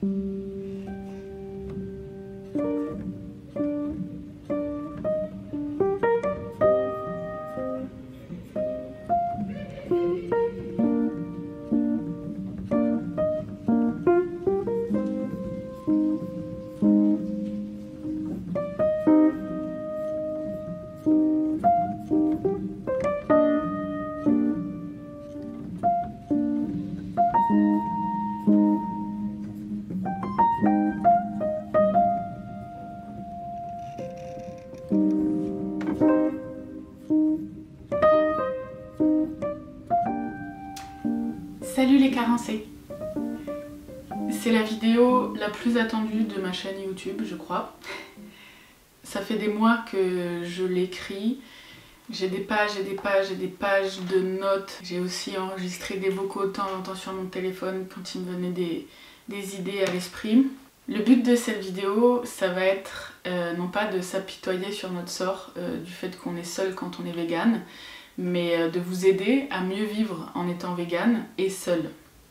Salut les carencés! C'est la vidéo la plus attendue de ma chaîne YouTube, je crois. Ça fait des mois que je l'écris. J'ai des pages et des pages et des pages de notes. J'ai aussi enregistré des vocaux de temps en temps sur mon téléphone quand il me venait des idées à l'esprit. Le but de cette vidéo, ça va être non pas de s'apitoyer sur notre sort du fait qu'on est seul quand on est vegan, mais de vous aider à mieux vivre en étant vegan et seul.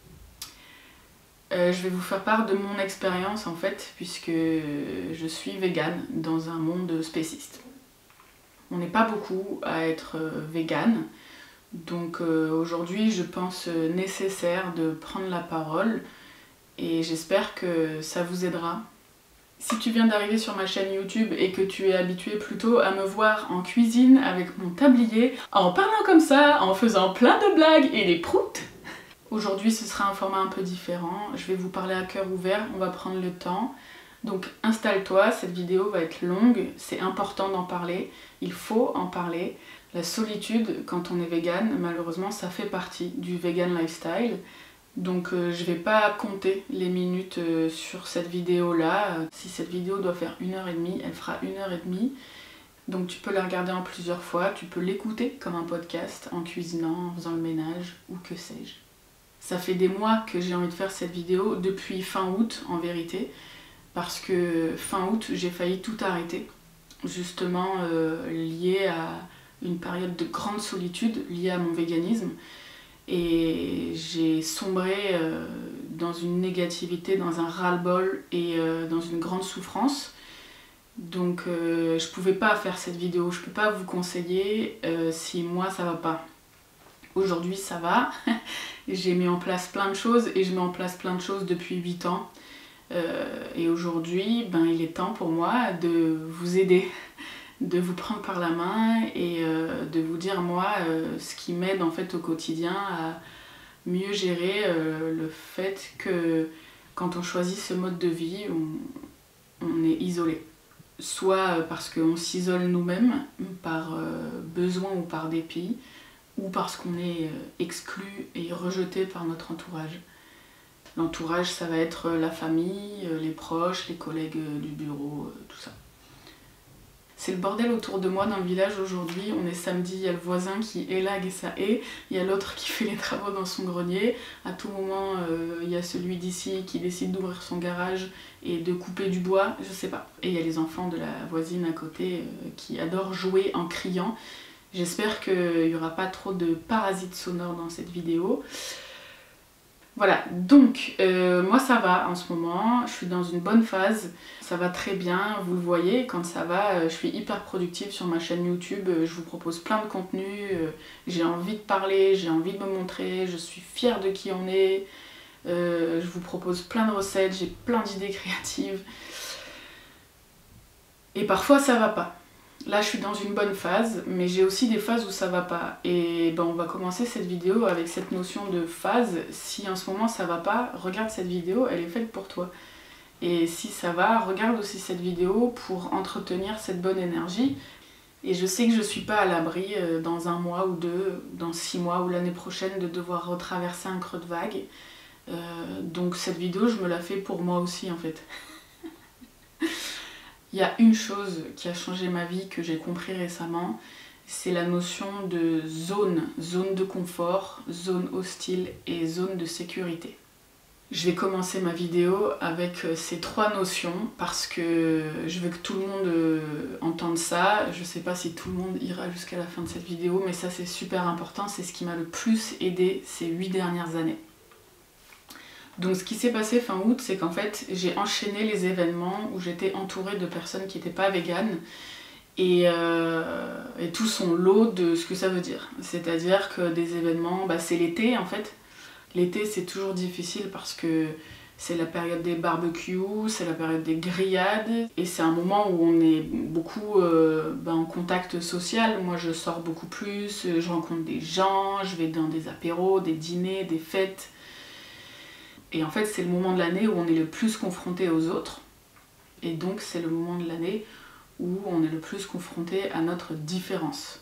Je vais vous faire part de mon expérience en fait, puisque je suis vegan dans un monde spéciste. On n'est pas beaucoup à être vegan, donc aujourd'hui je pense nécessaire de prendre la parole et j'espère que ça vous aidera. Si tu viens d'arriver sur ma chaîne YouTube et que tu es habitué plutôt à me voir en cuisine avec mon tablier, en parlant comme ça, en faisant plein de blagues et des proutes, aujourd'hui ce sera un format un peu différent. Je vais vous parler à cœur ouvert, on va prendre le temps. Donc installe-toi, cette vidéo va être longue, c'est important d'en parler, il faut en parler. La solitude, quand on est vegan, malheureusement ça fait partie du vegan lifestyle. Donc je vais pas compter les minutes sur cette vidéo là. Si cette vidéo doit faire 1h30, elle fera 1h30. Donc tu peux la regarder en plusieurs fois, tu peux l'écouter comme un podcast en cuisinant, en faisant le ménage ou que sais-je. Ça fait des mois que j'ai envie de faire cette vidéo, depuis fin août en vérité, parce que fin août j'ai failli tout arrêter, justement lié à une période de grande solitude liée à mon véganisme. Et j'ai sombré dans une négativité, dans un ras-le-bol et dans une grande souffrance. Donc je pouvais pas faire cette vidéo, je peux pas vous conseiller si moi ça va pas. Aujourd'hui ça va, j'ai mis en place plein de choses et je mets en place plein de choses depuis 8 ans. Et aujourd'hui, ben, il est temps pour moi de vous aider, de vous prendre par la main et de vous dire moi ce qui m'aide en fait au quotidien à mieux gérer le fait que quand on choisit ce mode de vie, on est isolé. Soit parce qu'on s'isole nous-mêmes par besoin ou par dépit, ou parce qu'on est exclu et rejeté par notre entourage. L'entourage, ça va être la famille, les proches, les collègues du bureau, tout ça. C'est le bordel autour de moi dans le village aujourd'hui. On est samedi, il y a le voisin qui élague sa haie, il y a l'autre qui fait les travaux dans son grenier. À tout moment, il y a celui d'ici qui décide d'ouvrir son garage et de couper du bois, je sais pas. Et il y a les enfants de la voisine à côté qui adorent jouer en criant. J'espère qu'il n'y aura pas trop de parasites sonores dans cette vidéo. Voilà, donc moi ça va en ce moment, je suis dans une bonne phase, ça va très bien, vous le voyez, quand ça va, je suis hyper productive sur ma chaîne YouTube, je vous propose plein de contenus, j'ai envie de parler, j'ai envie de me montrer, je suis fière de qui on est, je vous propose plein de recettes, j'ai plein d'idées créatives, et parfois ça va pas. Là je suis dans une bonne phase, mais j'ai aussi des phases où ça va pas. Et ben, on va commencer cette vidéo avec cette notion de phase. Si en ce moment ça va pas, regarde cette vidéo, elle est faite pour toi. Et si ça va, regarde aussi cette vidéo pour entretenir cette bonne énergie. Et je sais que je suis pas à l'abri dans 1 mois ou 2, dans 6 mois ou l'année prochaine de devoir retraverser un creux de vague. Donc cette vidéo je me la fais pour moi aussi en fait. Il y a une chose qui a changé ma vie, que j'ai compris récemment, c'est la notion de zone de confort, zone hostile et zone de sécurité. Je vais commencer ma vidéo avec ces 3 notions parce que je veux que tout le monde entende ça. Je sais pas si tout le monde ira jusqu'à la fin de cette vidéo, mais ça c'est super important, c'est ce qui m'a le plus aidé ces 8 dernières années. Donc ce qui s'est passé fin août, c'est qu'en fait j'ai enchaîné les événements où j'étais entourée de personnes qui n'étaient pas véganes et tout son lot de ce que ça veut dire. C'est-à-dire que des événements, c'est l'été en fait. L'été c'est toujours difficile parce que c'est la période des barbecues, c'est la période des grillades et c'est un moment où on est beaucoup en contact social. Moi je sors beaucoup plus, je rencontre des gens, je vais dans des apéros, des dîners, des fêtes. Et en fait c'est le moment de l'année où on est le plus confronté aux autres. Et donc c'est le moment de l'année où on est le plus confronté à notre différence.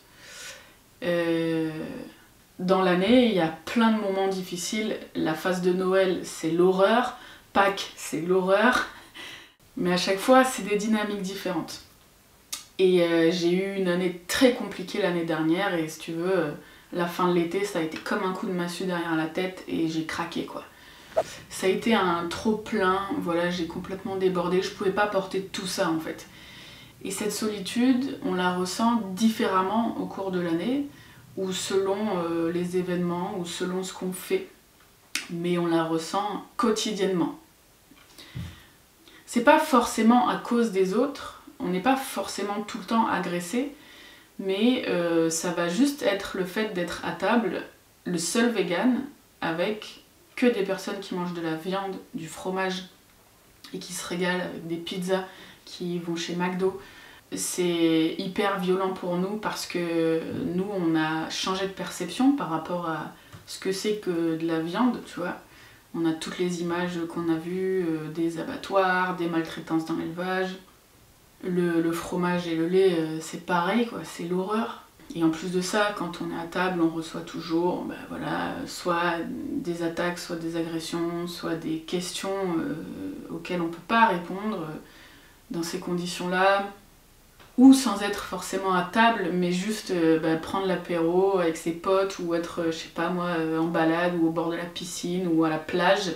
Dans l'année, il y a plein de moments difficiles. La phase de Noël, c'est l'horreur. Pâques, c'est l'horreur. Mais à chaque fois, c'est des dynamiques différentes. Et j'ai eu une année très compliquée l'année dernière. Et si tu veux, la fin de l'été, ça a été comme un coup de massue derrière la tête. Et j'ai craqué, quoi. Ça a été un trop-plein. Voilà, j'ai complètement débordé. Je pouvais pas porter tout ça, en fait. Et cette solitude, on la ressent différemment au cours de l'année, ou selon les événements, ou selon ce qu'on fait. Mais on la ressent quotidiennement. C'est pas forcément à cause des autres, on n'est pas forcément tout le temps agressé, mais ça va juste être le fait d'être à table, le seul vegan, avec que des personnes qui mangent de la viande, du fromage, et qui se régalent avec des pizzas, qui vont chez McDo. C'est hyper violent pour nous parce que nous on a changé de perception par rapport à ce que c'est que de la viande, tu vois. On a toutes les images qu'on a vues des abattoirs, des maltraitances dans l'élevage. Le fromage et le lait, c'est pareil, quoi, c'est l'horreur. Et en plus de ça, quand on est à table, on reçoit toujours soit des attaques, soit des agressions, soit des questions auxquelles on ne peut pas répondre dans ces conditions-là. Ou sans être forcément à table, mais juste prendre l'apéro avec ses potes ou être, je sais pas moi, en balade ou au bord de la piscine ou à la plage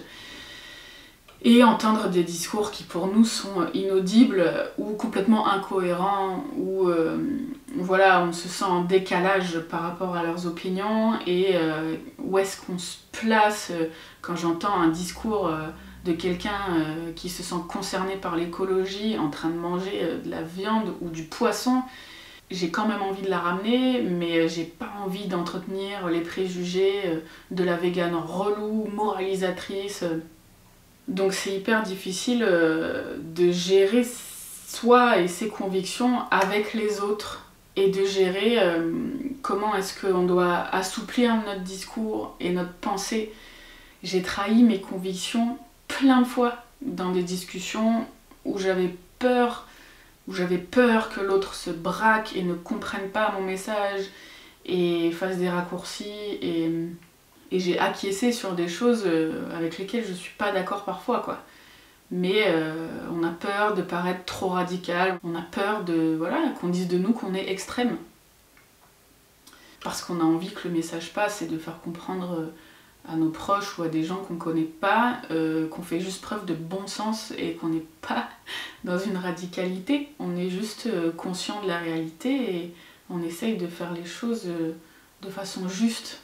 et entendre des discours qui pour nous sont inaudibles ou complètement incohérents ou voilà, on se sent en décalage par rapport à leurs opinions et où est-ce qu'on se place quand j'entends un discours de quelqu'un qui se sent concerné par l'écologie en train de manger de la viande ou du poisson, j'ai quand même envie de la ramener, mais j'ai pas envie d'entretenir les préjugés de la végane relou, moralisatrice. Donc c'est hyper difficile de gérer soi et ses convictions avec les autres et de gérer comment est-ce qu'on doit assouplir notre discours et notre pensée. J'ai trahi mes convictions plein de fois dans des discussions où j'avais peur que l'autre se braque et ne comprenne pas mon message et fasse des raccourcis et j'ai acquiescé sur des choses avec lesquelles je suis pas d'accord parfois, quoi. Mais on a peur de paraître trop radical, on a peur qu'on dise de nous qu'on est extrême. Parce qu'on a envie que le message passe et de faire comprendre à nos proches ou à des gens qu'on connaît pas, qu'on fait juste preuve de bon sens et qu'on n'est pas dans une radicalité. On est juste conscient de la réalité et on essaye de faire les choses de façon juste.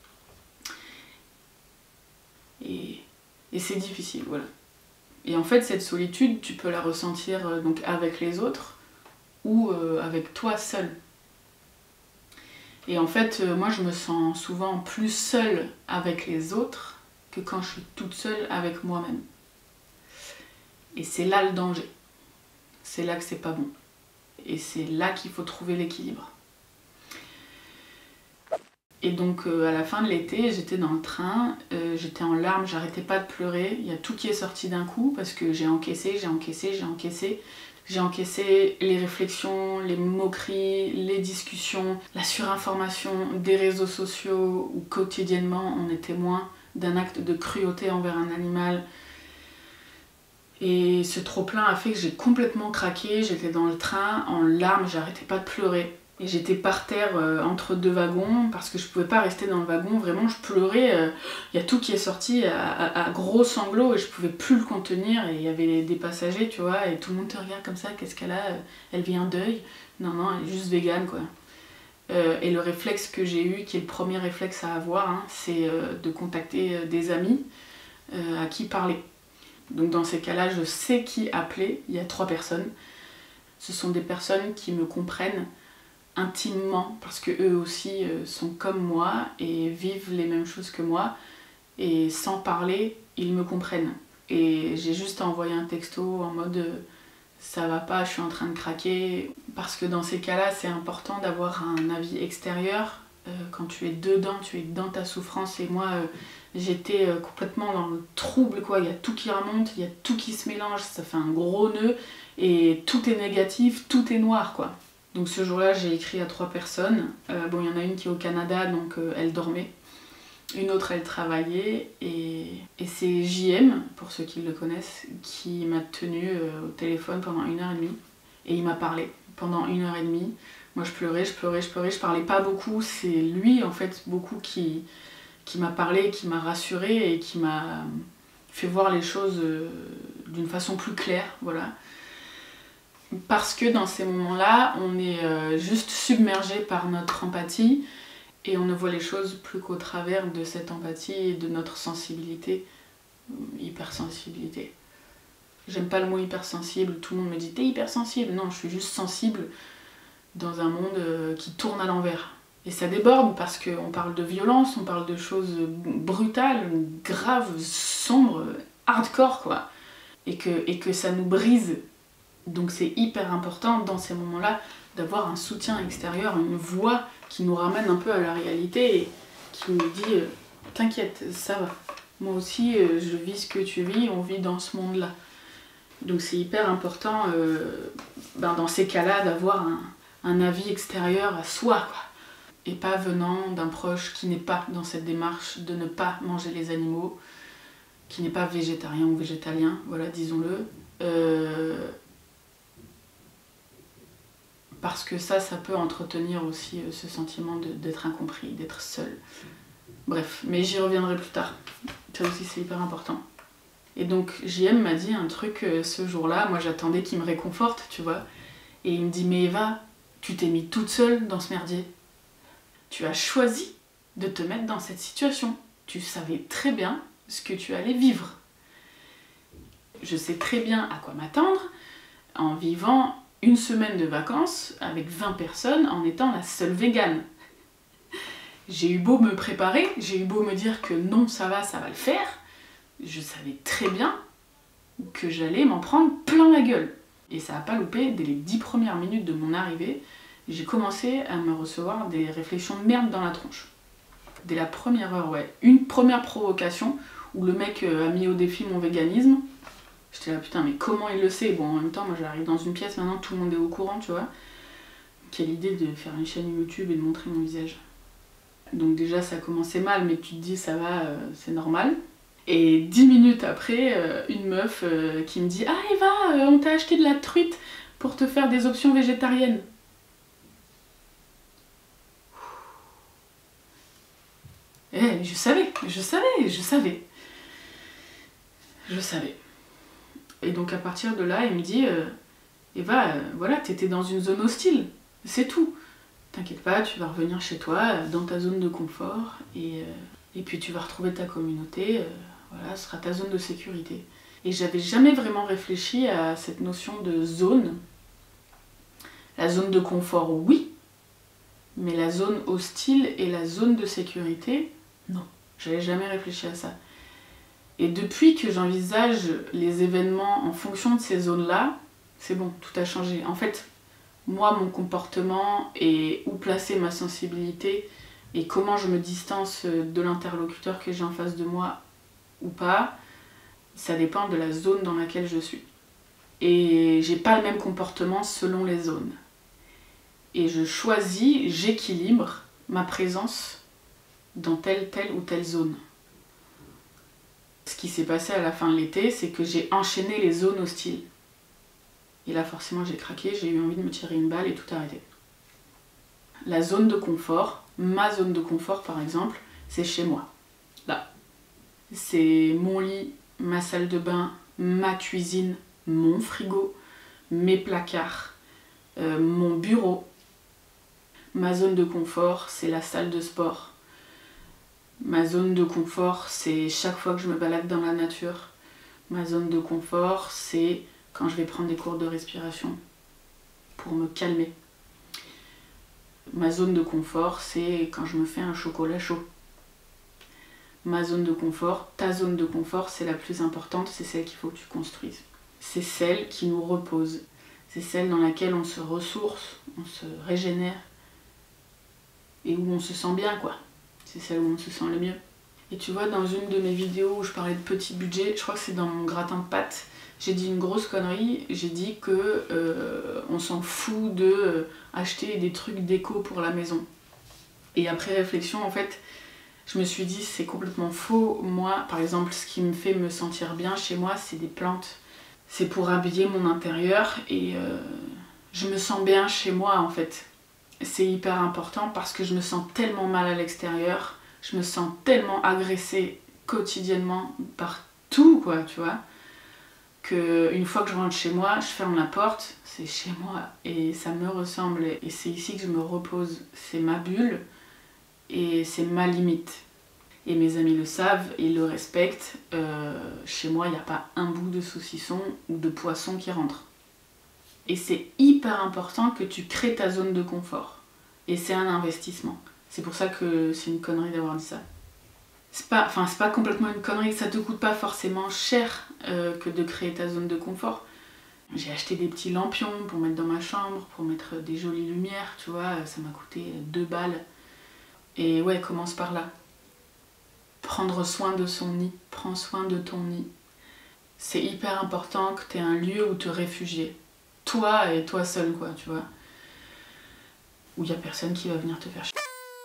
Et c'est difficile, voilà. Et en fait, cette solitude, tu peux la ressentir donc avec les autres ou avec toi seul. Et en fait, moi je me sens souvent plus seule avec les autres que quand je suis toute seule avec moi-même. Et c'est là le danger. C'est là que c'est pas bon. Et c'est là qu'il faut trouver l'équilibre. Et donc à la fin de l'été, j'étais dans le train, j'étais en larmes, j'arrêtais pas de pleurer. Il y a tout qui est sorti d'un coup parce que j'ai encaissé. J'ai encaissé les réflexions, les moqueries, les discussions, la surinformation des réseaux sociaux où quotidiennement on est témoin d'un acte de cruauté envers un animal. Et ce trop-plein a fait que j'ai complètement craqué, j'étais dans le train, en larmes, j'arrêtais pas de pleurer. Et j'étais par terre entre deux wagons parce que je pouvais pas rester dans le wagon, vraiment je pleurais, y a tout qui est sorti à gros sanglots et je pouvais plus le contenir et il y avait des passagers, tu vois, et tout le monde te regarde comme ça, qu'est-ce qu'elle a, elle vit un deuil, non, elle est juste végane, quoi. Et le réflexe que j'ai eu, qui est le premier réflexe à avoir, hein, c'est de contacter des amis à qui parler. Donc dans ces cas-là, je sais qui appeler. Il y a 3 personnes. Ce sont des personnes qui me comprennent intimement parce que eux aussi sont comme moi et vivent les mêmes choses que moi. Et sans parler, ils me comprennent. Et j'ai juste envoyé un texto en mode ça va pas, je suis en train de craquer. Parce que dans ces cas-là, c'est important d'avoir un avis extérieur. Quand tu es dedans, tu es dans ta souffrance. Et moi, j'étais complètement dans le trouble, quoi. Il y a tout qui remonte, il y a tout qui se mélange, ça fait un gros nœud. Et tout est négatif, tout est noir, quoi. Donc ce jour-là, j'ai écrit à 3 personnes. Bon, il y en a une qui est au Canada, donc elle dormait. Une autre, elle travaillait. Et c'est JM, pour ceux qui le connaissent, qui m'a tenue au téléphone pendant 1h30. Et il m'a parlé pendant 1h30. Moi, je pleurais. Je parlais pas beaucoup. C'est lui, en fait, beaucoup qui m'a parlé, qui m'a rassurée et qui m'a fait voir les choses d'une façon plus claire, voilà. Parce que dans ces moments-là, on est juste submergé par notre empathie et on ne voit les choses plus qu'au travers de cette empathie et de notre sensibilité, hypersensibilité. J'aime pas le mot hypersensible, tout le monde me dit t'es hypersensible. Non, je suis juste sensible dans un monde qui tourne à l'envers. Et ça déborde parce qu'on parle de violence, on parle de choses brutales, graves, sombres, hardcore, quoi. Et que ça nous brise. Donc c'est hyper important dans ces moments-là d'avoir un soutien extérieur, une voix qui nous ramène un peu à la réalité et qui nous dit t'inquiète, ça va. Moi aussi, je vis ce que tu vis, on vit dans ce monde-là. Donc c'est hyper important dans ces cas-là d'avoir un avis extérieur à soi, quoi. Et pas venant d'un proche qui n'est pas dans cette démarche de ne pas manger les animaux, qui n'est pas végétarien ou végétalien, voilà, disons-le. Parce que ça peut entretenir aussi ce sentiment d'être incompris, d'être seul. Bref, mais j'y reviendrai plus tard. Ça aussi c'est hyper important. Et donc JM m'a dit un truc ce jour-là, moi j'attendais qu'il me réconforte, tu vois. Et il me dit mais Eva, tu t'es mise toute seule dans ce merdier. Tu as choisi de te mettre dans cette situation. Tu savais très bien ce que tu allais vivre. Je sais très bien à quoi m'attendre en vivant une semaine de vacances avec 20 personnes en étant la seule végane. J'ai eu beau me préparer, j'ai eu beau me dire que non, ça va le faire, je savais très bien que j'allais m'en prendre plein la gueule. Et ça n'a pas loupé, dès les 10 premières minutes de mon arrivée, j'ai commencé à me recevoir des réflexions de merde dans la tronche. Dès la première heure, ouais. Une première provocation où le mec a mis au défi mon véganisme. J'étais là, putain, mais comment il le sait? Bon, en même temps, moi j'arrive dans une pièce, maintenant tout le monde est au courant, tu vois. Quelle idée de faire une chaîne YouTube et de montrer mon visage. Donc déjà, ça a commencé mal, mais tu te dis, ça va, c'est normal. Et 10 minutes après, une meuf qui me dit « Ah Eva, on t'a acheté de la truite pour te faire des options végétariennes. » Eh, je savais. Et donc à partir de là, il me dit Eva, voilà, t'étais dans une zone hostile, c'est tout. T'inquiète pas, tu vas revenir chez toi, dans ta zone de confort, et puis tu vas retrouver ta communauté, voilà, ce sera ta zone de sécurité. Et j'avais jamais vraiment réfléchi à cette notion de zone. La zone de confort, oui, mais la zone hostile et la zone de sécurité, non. J'avais jamais réfléchi à ça. Et depuis que j'envisage les événements en fonction de ces zones-là, c'est bon, tout a changé. En fait, moi, mon comportement et où placer ma sensibilité et comment je me distance de l'interlocuteur que j'ai en face de moi ou pas, ça dépend de la zone dans laquelle je suis. Et j'ai pas le même comportement selon les zones. Et je choisis, j'équilibre ma présence dans telle ou telle zone. Ce qui s'est passé à la fin de l'été, c'est que j'ai enchaîné les zones hostiles. Et là, forcément, j'ai craqué, j'ai eu envie de me tirer une balle et tout arrêter. La zone de confort, ma zone de confort par exemple, c'est chez moi. Là. C'est mon lit, ma salle de bain, ma cuisine, mon frigo, mes placards, mon bureau. Ma zone de confort, c'est la salle de sport. Ma zone de confort, c'est chaque fois que je me balade dans la nature. Ma zone de confort, c'est quand je vais prendre des cours de respiration pour me calmer. Ma zone de confort, c'est quand je me fais un chocolat chaud. Ma zone de confort, ta zone de confort, c'est la plus importante, c'est celle qu'il faut que tu construises. C'est celle qui nous repose. C'est celle dans laquelle on se ressource, on se régénère et où on se sent bien, quoi. C'est celle où on se sent le mieux. Et tu vois, dans une de mes vidéos où je parlais de petit budget, je crois que c'est dans mon gratin de pâtes, j'ai dit une grosse connerie, j'ai dit que on s'en fout de acheter des trucs déco pour la maison. Et après réflexion, en fait, je me suis dit c'est complètement faux. Moi, par exemple, ce qui me fait me sentir bien chez moi, c'est des plantes. C'est pour habiller mon intérieur et je me sens bien chez moi, en fait. C'est hyper important parce que je me sens tellement mal à l'extérieur, je me sens tellement agressée quotidiennement par tout, quoi, tu vois, qu'une fois que je rentre chez moi, je ferme la porte, c'est chez moi et ça me ressemble et c'est ici que je me repose. C'est ma bulle et c'est ma limite. Et mes amis le savent et le respectent. Chez moi, il n'y a pas un bout de saucisson ou de poisson qui rentre. Et c'est hyper important que tu crées ta zone de confort. Et c'est un investissement. C'est pour ça que c'est une connerie d'avoir dit ça. C'est pas complètement une connerie, ça te coûte pas forcément cher que de créer ta zone de confort. J'ai acheté des petits lampions pour mettre dans ma chambre, pour mettre des jolies lumières, tu vois, ça m'a coûté 2 balles. Et ouais, commence par là. Prendre soin de son nid, prends soin de ton nid. C'est hyper important que tu aies un lieu où te réfugier. Toi et toi seul, quoi, tu vois. Où il n'y a personne qui va venir te faire chier.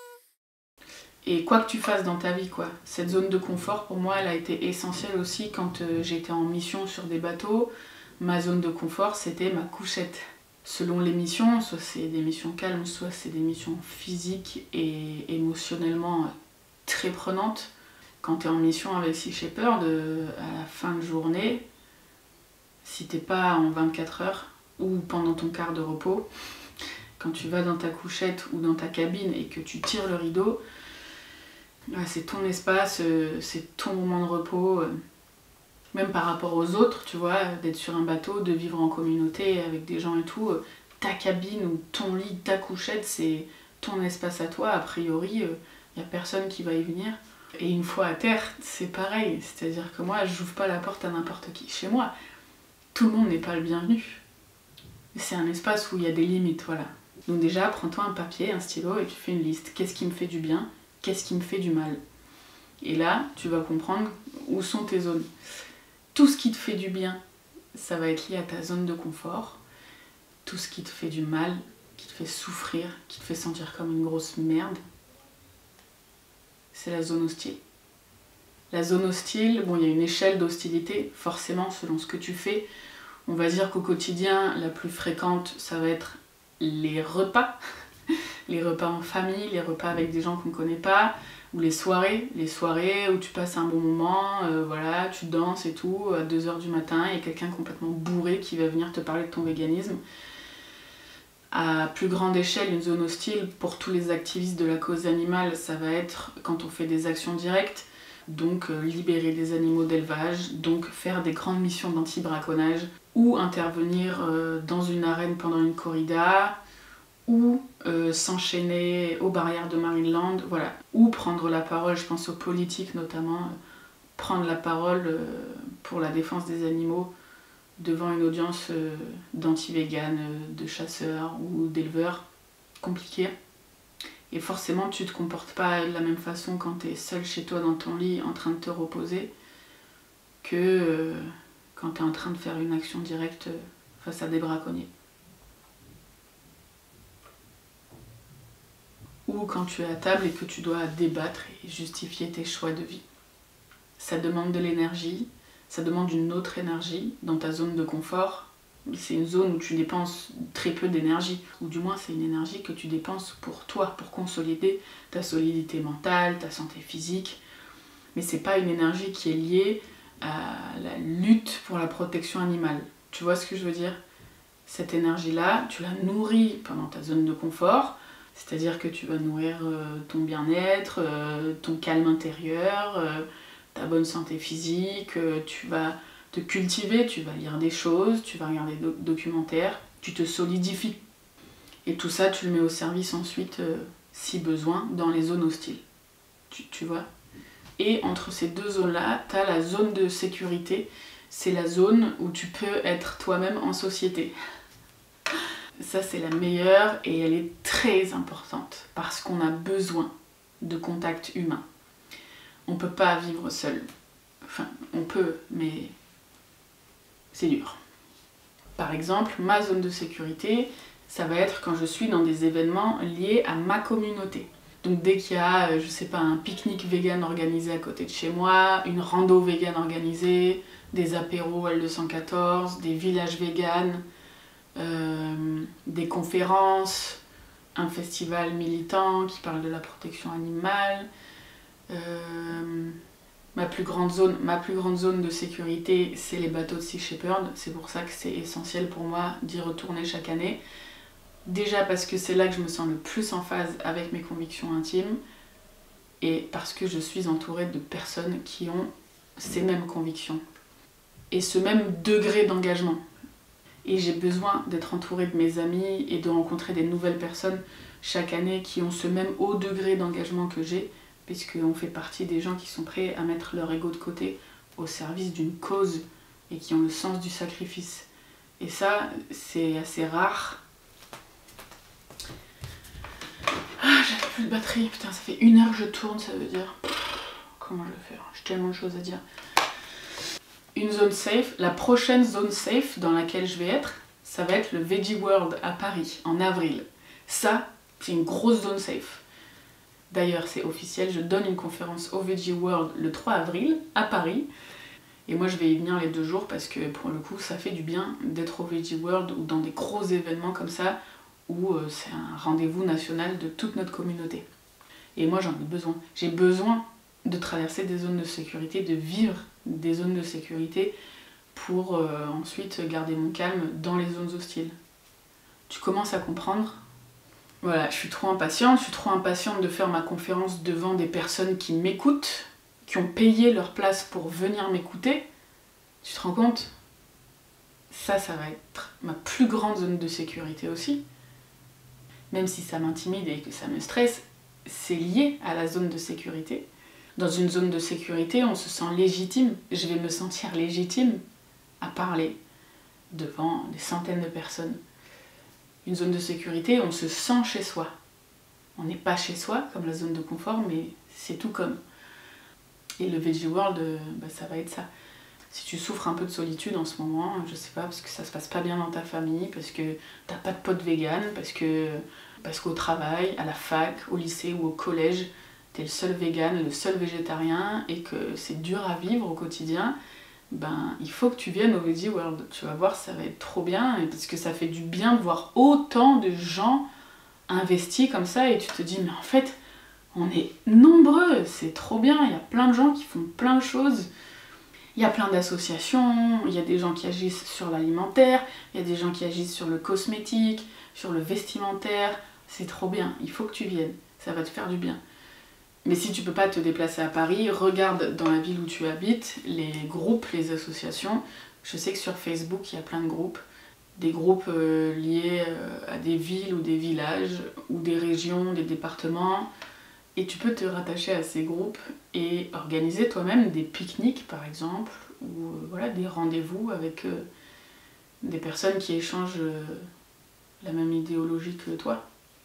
Et quoi que tu fasses dans ta vie, quoi. Cette zone de confort, pour moi, elle a été essentielle aussi quand j'étais en mission sur des bateaux. Ma zone de confort, c'était ma couchette. Selon les missions, soit c'est des missions calmes, soit c'est des missions physiques et émotionnellement très prenantes. Quand tu es en mission avec Sea Shepherd, à la fin de journée, si t'es pas en 24 heures ou pendant ton quart de repos, quand tu vas dans ta couchette ou dans ta cabine et que tu tires le rideau, c'est ton espace, c'est ton moment de repos, même par rapport aux autres, tu vois, d'être sur un bateau, de vivre en communauté avec des gens et tout, ta cabine ou ton lit, ta couchette, c'est ton espace à toi, a priori, il n'y a personne qui va y venir. Et une fois à terre, c'est pareil, c'est-à-dire que moi, j'ouvre pas la porte à n'importe qui. Chez moi, tout le monde n'est pas le bienvenu. C'est un espace où il y a des limites, voilà. Donc déjà, prends-toi un papier, un stylo et tu fais une liste. Qu'est-ce qui me fait du bien? Qu'est-ce qui me fait du mal? Et là, tu vas comprendre où sont tes zones. Tout ce qui te fait du bien, ça va être lié à ta zone de confort. Tout ce qui te fait du mal, qui te fait souffrir, qui te fait sentir comme une grosse merde, c'est la zone hostile. La zone hostile, bon, il y a une échelle d'hostilité, forcément, selon ce que tu fais. On va dire qu'au quotidien, la plus fréquente, ça va être les repas. Les repas en famille, les repas avec des gens qu'on ne connaît pas, ou les soirées où tu passes un bon moment, voilà, tu danses et tout, à 2h du matin, il y a quelqu'un complètement bourré qui va venir te parler de ton véganisme. À plus grande échelle, une zone hostile, pour tous les activistes de la cause animale, ça va être quand on fait des actions directes, donc libérer des animaux d'élevage, donc faire des grandes missions d'anti-braconnage, ou intervenir dans une arène pendant une corrida, ou s'enchaîner aux barrières de Marineland, voilà. Ou prendre la parole, je pense aux politiques notamment, prendre la parole pour la défense des animaux devant une audience d'anti-véganes, de chasseurs ou d'éleveurs, compliqué. Et forcément, tu te comportes pas de la même façon quand tu es seul chez toi dans ton lit en train de te reposer que quand tu es en train de faire une action directe face à des braconniers. Ou quand tu es à table et que tu dois débattre et justifier tes choix de vie. Ça demande de l'énergie, ça demande une autre énergie dans ta zone de confort. C'est une zone où tu dépenses très peu d'énergie, ou du moins c'est une énergie que tu dépenses pour toi, pour consolider ta solidité mentale, ta santé physique. Mais c'est pas une énergie qui est liée à la lutte pour la protection animale. Tu vois ce que je veux dire? Cette énergie-là, tu la nourris pendant ta zone de confort, C'est-à-dire que tu vas nourrir ton bien-être, ton calme intérieur, ta bonne santé physique, tu vas te cultiver, tu vas lire des choses, tu vas regarder des documentaires, tu te solidifies. Et tout ça, tu le mets au service ensuite, si besoin, dans les zones hostiles. Tu vois? Et entre ces deux zones-là, tu as la zone de sécurité. C'est la zone où tu peux être toi-même en société. Ça, c'est la meilleure et elle est très importante parce qu'on a besoin de contact humain. On peut pas vivre seul. Enfin, on peut, mais c'est dur. Par exemple, ma zone de sécurité, ça va être quand je suis dans des événements liés à ma communauté. Donc dès qu'il y a, je sais pas, un pique-nique vegan organisé à côté de chez moi, une rando vegan organisée, des apéros L214, des villages vegan, des conférences, un festival militant qui parle de la protection animale. Ma plus grande zone de sécurité, c'est les bateaux de Sea Shepherd. C'est pour ça que c'est essentiel pour moi d'y retourner chaque année. Déjà parce que c'est là que je me sens le plus en phase avec mes convictions intimes et parce que je suis entourée de personnes qui ont ces mêmes convictions et ce même degré d'engagement. Et j'ai besoin d'être entourée de mes amis et de rencontrer des nouvelles personnes chaque année qui ont ce même haut degré d'engagement que j'ai, puisqu'on fait partie des gens qui sont prêts à mettre leur ego de côté au service d'une cause et qui ont le sens du sacrifice. Et ça, c'est assez rare. Ah, j'ai plus de batterie, putain, ça fait 1 heure que je tourne, ça veut dire... Comment je vais faire? J'ai tellement de choses à dire. Une zone safe, la prochaine zone safe dans laquelle je vais être, ça va être le Veggie World à Paris, en avril. Ça, c'est une grosse zone safe. D'ailleurs, c'est officiel, je donne une conférence au Veggie World le 3 avril, à Paris. Et moi, je vais y venir les 2 jours parce que, pour le coup, ça fait du bien d'être au Veggie World ou dans des gros événements comme ça, où c'est un rendez-vous national de toute notre communauté. Et moi, j'en ai besoin. J'ai besoin de traverser des zones de sécurité, de vivre des zones de sécurité pour ensuite garder mon calme dans les zones hostiles. Tu commences à comprendre? Voilà, je suis trop impatiente de faire ma conférence devant des personnes qui m'écoutent, qui ont payé leur place pour venir m'écouter. Tu te rends compte? Ça va être ma plus grande zone de sécurité aussi. Même si ça m'intimide et que ça me stresse, c'est lié à la zone de sécurité. Dans une zone de sécurité, on se sent légitime. Je vais me sentir légitime à parler devant des centaines de personnes. Une zone de sécurité, on se sent chez soi. On n'est pas chez soi, comme la zone de confort, mais c'est tout comme. Et le Veggie World, ça va être ça. Si tu souffres un peu de solitude en ce moment, je sais pas, parce que ça se passe pas bien dans ta famille, parce que t'as pas de potes vegan, parce qu'au travail, à la fac, au lycée ou au collège, t'es le seul vegan, le seul végétarien, et que c'est dur à vivre au quotidien, il faut que tu viennes au Veggie World. Tu vas voir, ça va être trop bien, parce que ça fait du bien de voir autant de gens investis comme ça, et tu te dis, mais en fait, on est nombreux, c'est trop bien, il y a plein de gens qui font plein de choses. Il y a plein d'associations, il y a des gens qui agissent sur l'alimentaire, il y a des gens qui agissent sur le cosmétique, sur le vestimentaire. C'est trop bien, il faut que tu viennes, ça va te faire du bien. Mais si tu peux pas te déplacer à Paris, regarde dans la ville où tu habites les groupes, les associations. Je sais que sur Facebook, il y a plein de groupes. Des groupes liés à des villes ou des villages, ou des régions, des départements. Et tu peux te rattacher à ces groupes et organiser toi-même des pique-niques par exemple, ou voilà, des rendez-vous avec des personnes qui échangent la même idéologie que toi.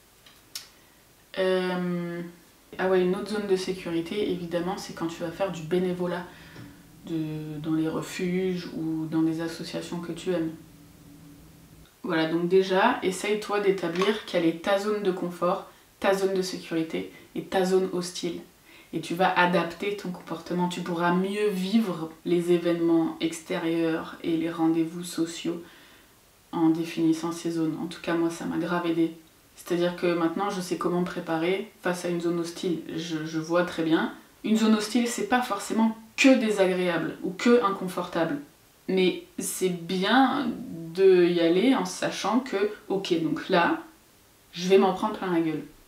Ah ouais, une autre zone de sécurité évidemment, c'est quand tu vas faire du bénévolat dans les refuges ou dans des associations que tu aimes. Voilà, donc déjà, essaye-toi d'établir quelle est ta zone de confort, ta zone de sécurité et ta zone hostile. Et tu vas adapter ton comportement, tu pourras mieux vivre les événements extérieurs et les rendez-vous sociaux en définissant ces zones. En tout cas, moi, ça m'a grave aidé. C'est-à-dire que maintenant, je sais comment me préparer face à une zone hostile. Je vois très bien. Une zone hostile, c'est pas forcément que désagréable ou que inconfortable. Mais c'est bien de y aller en sachant que, ok, donc là, je vais m'en prendre plein la gueule.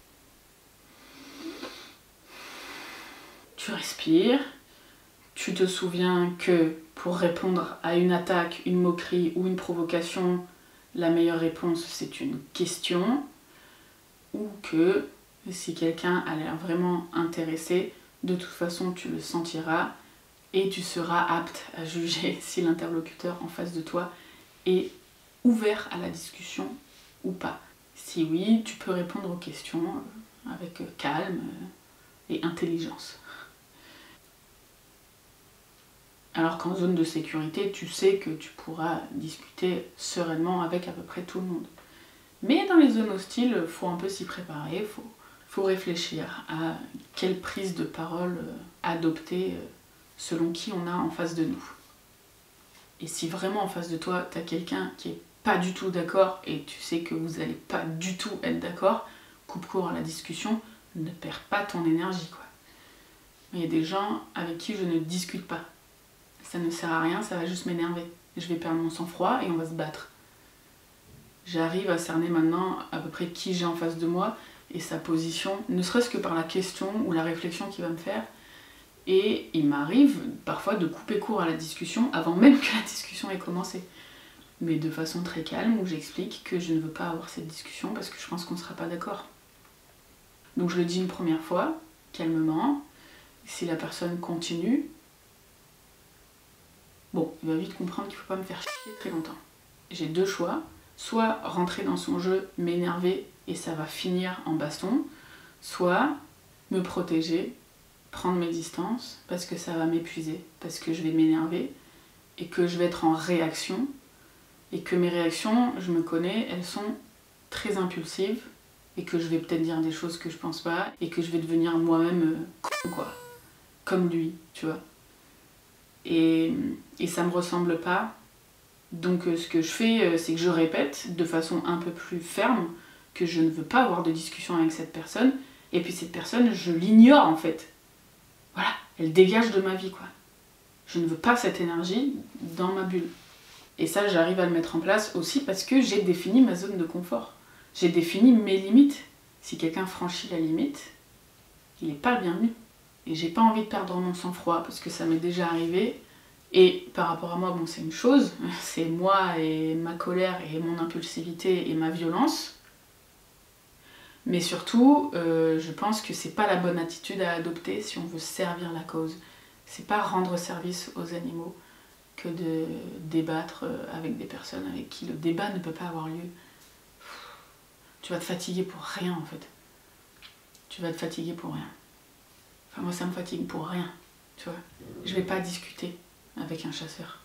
tu respires, tu te souviens que pour répondre à une attaque, une moquerie ou une provocation, la meilleure réponse c'est une question, ou que si quelqu'un a l'air vraiment intéressé, de toute façon tu le sentiras et tu seras apte à juger si l'interlocuteur en face de toi est ouvert à la discussion ou pas. Si oui, tu peux répondre aux questions avec calme et intelligence. Alors qu'en zone de sécurité, tu sais que tu pourras discuter sereinement avec à peu près tout le monde. Mais dans les zones hostiles, il faut un peu s'y préparer, faut réfléchir à quelle prise de parole adopter selon qui on a en face de nous. Et si vraiment en face de toi, tu as quelqu'un qui est pas du tout d'accord et tu sais que vous n'allez pas du tout être d'accord, coupe court à la discussion, ne perds pas ton énergie, quoi. Il y a des gens avec qui je ne discute pas. Ça ne sert à rien, ça va juste m'énerver. Je vais perdre mon sang-froid et on va se battre. J'arrive à cerner maintenant à peu près qui j'ai en face de moi et sa position, ne serait-ce que par la question ou la réflexion qu'il va me faire. Et il m'arrive parfois de couper court à la discussion avant même que la discussion ait commencé. Mais de façon très calme, où j'explique que je ne veux pas avoir cette discussion parce que je pense qu'on ne sera pas d'accord. Donc je le dis une première fois, calmement. Si la personne continue, bon, il va vite comprendre qu'il ne faut pas me faire chier très longtemps. J'ai deux choix, soit rentrer dans son jeu, m'énerver et ça va finir en baston, soit me protéger, prendre mes distances parce que ça va m'épuiser, parce que je vais m'énerver et que je vais être en réaction et que mes réactions, je me connais, elles sont très impulsives et que je vais peut-être dire des choses que je pense pas et que je vais devenir moi-même con, quoi, comme lui, tu vois. Et ça me ressemble pas. Donc ce que je fais, c'est que je répète de façon un peu plus ferme que je ne veux pas avoir de discussion avec cette personne. Et puis cette personne, je l'ignore en fait. Voilà, elle dégage de ma vie, quoi. Je ne veux pas cette énergie dans ma bulle. Et ça, j'arrive à le mettre en place aussi parce que j'ai défini ma zone de confort. J'ai défini mes limites. Si quelqu'un franchit la limite, il n'est pas le bienvenu. Et j'ai pas envie de perdre mon sang-froid parce que ça m'est déjà arrivé. Et par rapport à moi, bon, c'est une chose, c'est moi et ma colère et mon impulsivité et ma violence. Mais surtout, je pense que c'est pas la bonne attitude à adopter si on veut servir la cause. C'est pas rendre service aux animaux que de débattre avec des personnes avec qui le débat ne peut pas avoir lieu. Tu vas te fatiguer pour rien en fait. Tu vas te fatiguer pour rien. Enfin moi ça me fatigue pour rien, tu vois. Je vais pas discuter avec un chasseur.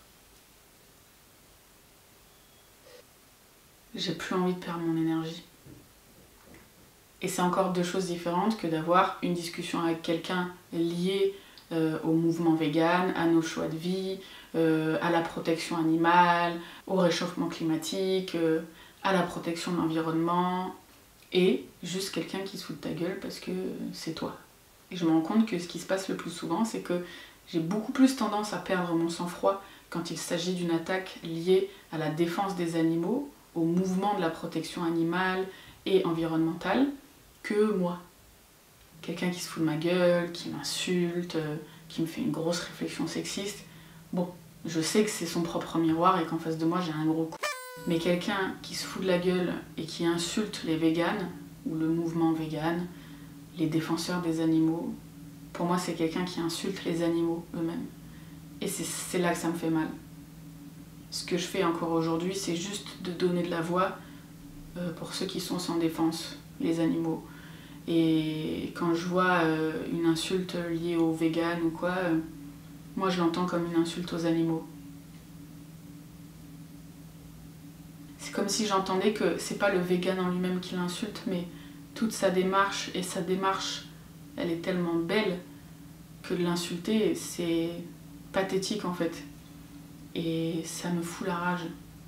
J'ai plus envie de perdre mon énergie. Et c'est encore deux choses différentes que d'avoir une discussion avec quelqu'un lié au mouvement vegan, à nos choix de vie, à la protection animale, au réchauffement climatique, à la protection de l'environnement, et juste quelqu'un qui se fout de ta gueule parce que c'est toi. Et je me rends compte que ce qui se passe le plus souvent, c'est que j'ai beaucoup plus tendance à perdre mon sang-froid quand il s'agit d'une attaque liée à la défense des animaux, au mouvement de la protection animale et environnementale, que moi. Quelqu'un qui se fout de ma gueule, qui m'insulte, qui me fait une grosse réflexion sexiste. Bon, je sais que c'est son propre miroir et qu'en face de moi j'ai un gros con. Mais quelqu'un qui se fout de la gueule et qui insulte les véganes, ou le mouvement vegan, les défenseurs des animaux, pour moi c'est quelqu'un qui insulte les animaux eux-mêmes. Et c'est là que ça me fait mal. Ce que je fais encore aujourd'hui, c'est juste de donner de la voix pour ceux qui sont sans défense, les animaux. Et quand je vois une insulte liée aux véganes ou quoi, moi je l'entends comme une insulte aux animaux. C'est comme si j'entendais que c'est pas le vegan en lui-même qui l'insulte, mais toute sa démarche, et sa démarche, elle est tellement belle que de l'insulter, c'est pathétique en fait. Et ça me fout la rage.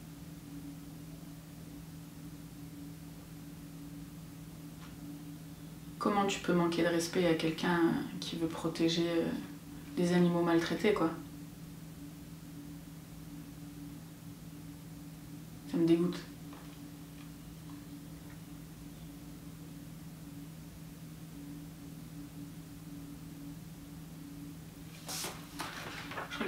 Comment tu peux manquer de respect à quelqu'un qui veut protéger des animaux maltraités, quoi? Ça me dégoûte.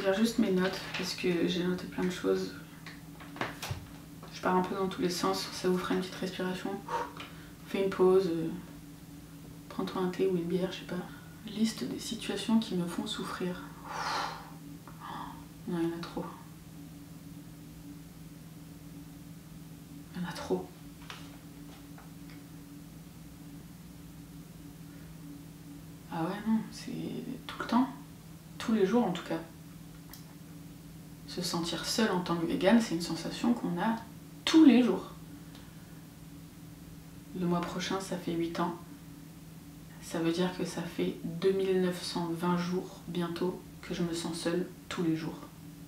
relire juste mes notes parce que j'ai noté plein de choses. Je pars un peu dans tous les sens, ça vous fera une petite respiration. Fais une pause, prends-toi un thé ou une bière, je sais pas. Liste des situations qui me font souffrir. Non, il y en a trop. Il y en a trop. Ah ouais, non, c'est tout le temps. Tous les jours en tout cas. Se sentir seul en tant que végane, c'est une sensation qu'on a tous les jours. Le mois prochain, ça fait 8 ans. Ça veut dire que ça fait 2920 jours bientôt que je me sens seule tous les jours.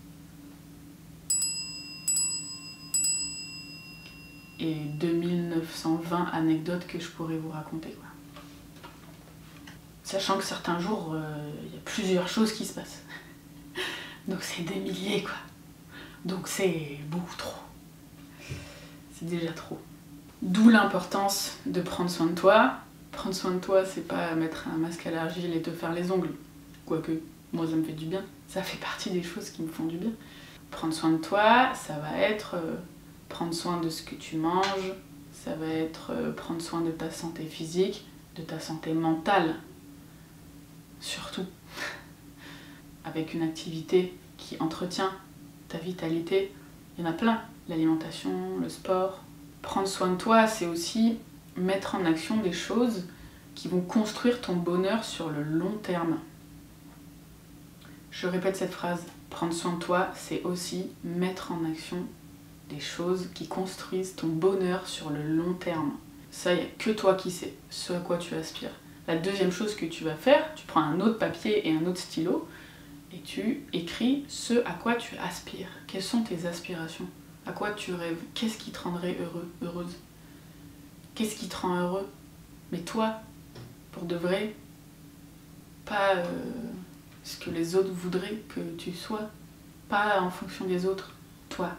Et 2920 anecdotes que je pourrais vous raconter, quoi. Sachant que certains jours, y a plusieurs choses qui se passent. Donc c'est des milliers, quoi. Donc c'est beaucoup trop. C'est déjà trop. D'où l'importance de prendre soin de toi. Prendre soin de toi, c'est pas mettre un masque à l'argile et te faire les ongles. Quoique, moi ça me fait du bien. Ça fait partie des choses qui me font du bien. Prendre soin de toi, ça va être prendre soin de ce que tu manges. Ça va être prendre soin de ta santé physique, de ta santé mentale. Surtout. Avec une activité qui entretient ta vitalité. Il y en a plein. L'alimentation, le sport. Prendre soin de toi, c'est aussi mettre en action des choses qui vont construire ton bonheur sur le long terme. Je répète cette phrase. Prendre soin de toi, c'est aussi mettre en action des choses qui construisent ton bonheur sur le long terme. Ça, il n'y a que toi qui sais ce à quoi tu aspires. La deuxième chose que tu vas faire, tu prends un autre papier et un autre stylo et tu écris ce à quoi tu aspires. Quelles sont tes aspirations? À quoi tu rêves? Qu'est-ce qui te rendrait heureux, heureuse? Qu'est-ce qui te rend heureux? Mais toi, pour de vrai, pas ce que les autres voudraient que tu sois, pas en fonction des autres, toi.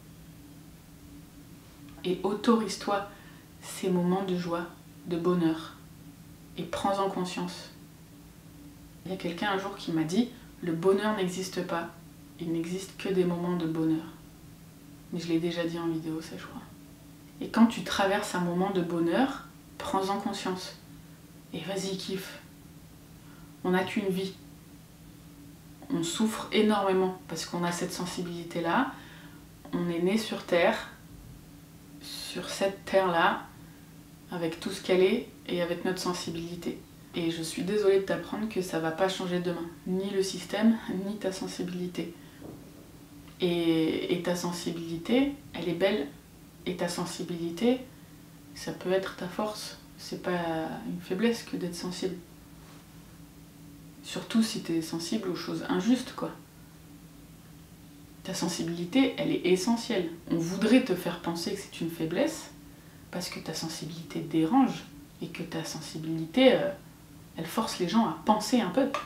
Et autorise-toi ces moments de joie, de bonheur, et prends-en conscience. Il y a quelqu'un un jour qui m'a dit « Le bonheur n'existe pas, il n'existe que des moments de bonheur ». Mais je l'ai déjà dit en vidéo, ça je crois. Et quand tu traverses un moment de bonheur, prends-en conscience. Et vas-y, kiffe. On n'a qu'une vie. On souffre énormément parce qu'on a cette sensibilité-là. On est né sur Terre, sur cette Terre-là, avec tout ce qu'elle est et avec notre sensibilité. Et je suis désolée de t'apprendre que ça va pas changer demain. Ni le système, ni ta sensibilité. Et ta sensibilité, elle est belle. Et ta sensibilité, ça peut être ta force. C'est pas une faiblesse que d'être sensible. Surtout si t'es sensible aux choses injustes, quoi. Ta sensibilité, elle est essentielle. On voudrait te faire penser que c'est une faiblesse parce que ta sensibilité te dérange et que ta sensibilité, elle force les gens à penser un peu.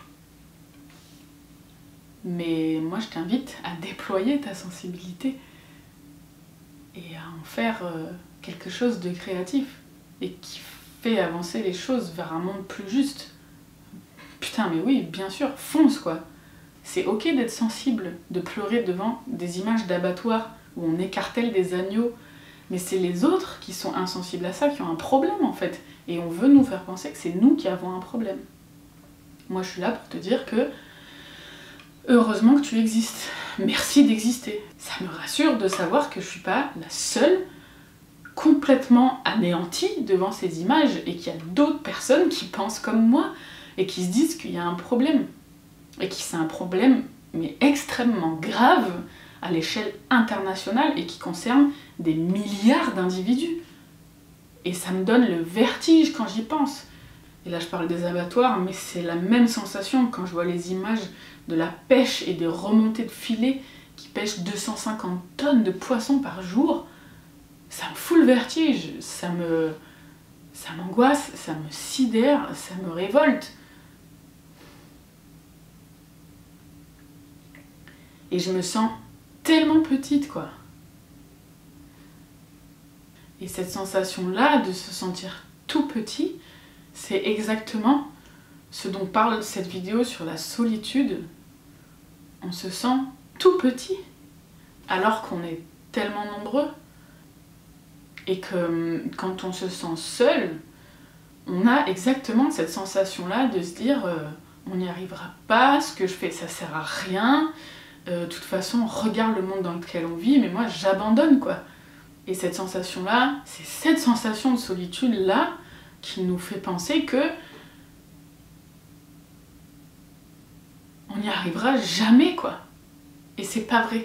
Mais moi, je t'invite à déployer ta sensibilité et à en faire quelque chose de créatif et qui fait avancer les choses vers un monde plus juste. Putain, mais oui, bien sûr, fonce quoi. C'est ok d'être sensible, de pleurer devant des images d'abattoirs où on écartèle des agneaux, mais c'est les autres qui sont insensibles à ça, qui ont un problème en fait. Et on veut nous faire penser que c'est nous qui avons un problème. Moi je suis là pour te dire que heureusement que tu existes. Merci d'exister. Ça me rassure de savoir que je suis pas la seule complètement anéantie devant ces images et qu'il y a d'autres personnes qui pensent comme moi et qui se disent qu'il y a un problème. Et que c'est un problème mais extrêmement grave à l'échelle internationale et qui concerne des milliards d'individus. Et ça me donne le vertige quand j'y pense. Et là je parle des abattoirs, mais c'est la même sensation quand je vois les images de la pêche et des remontées de filets qui pêchent 250 tonnes de poissons par jour. Ça me fout le vertige, ça m'angoisse, ça me sidère, ça me révolte. Et je me sens tellement petite, quoi. Et cette sensation-là, de se sentir tout petit, c'est exactement ce dont parle cette vidéo sur la solitude, on se sent tout petit, alors qu'on est tellement nombreux. Et que quand on se sent seul, on a exactement cette sensation-là de se dire on n'y arrivera pas, ce que je fais ça sert à rien, de toute façon regarde le monde dans lequel on vit, mais moi j'abandonne quoi. Et cette sensation-là, c'est cette sensation de solitude-là qui nous fait penser que on n'y arrivera jamais quoi. Et c'est pas vrai.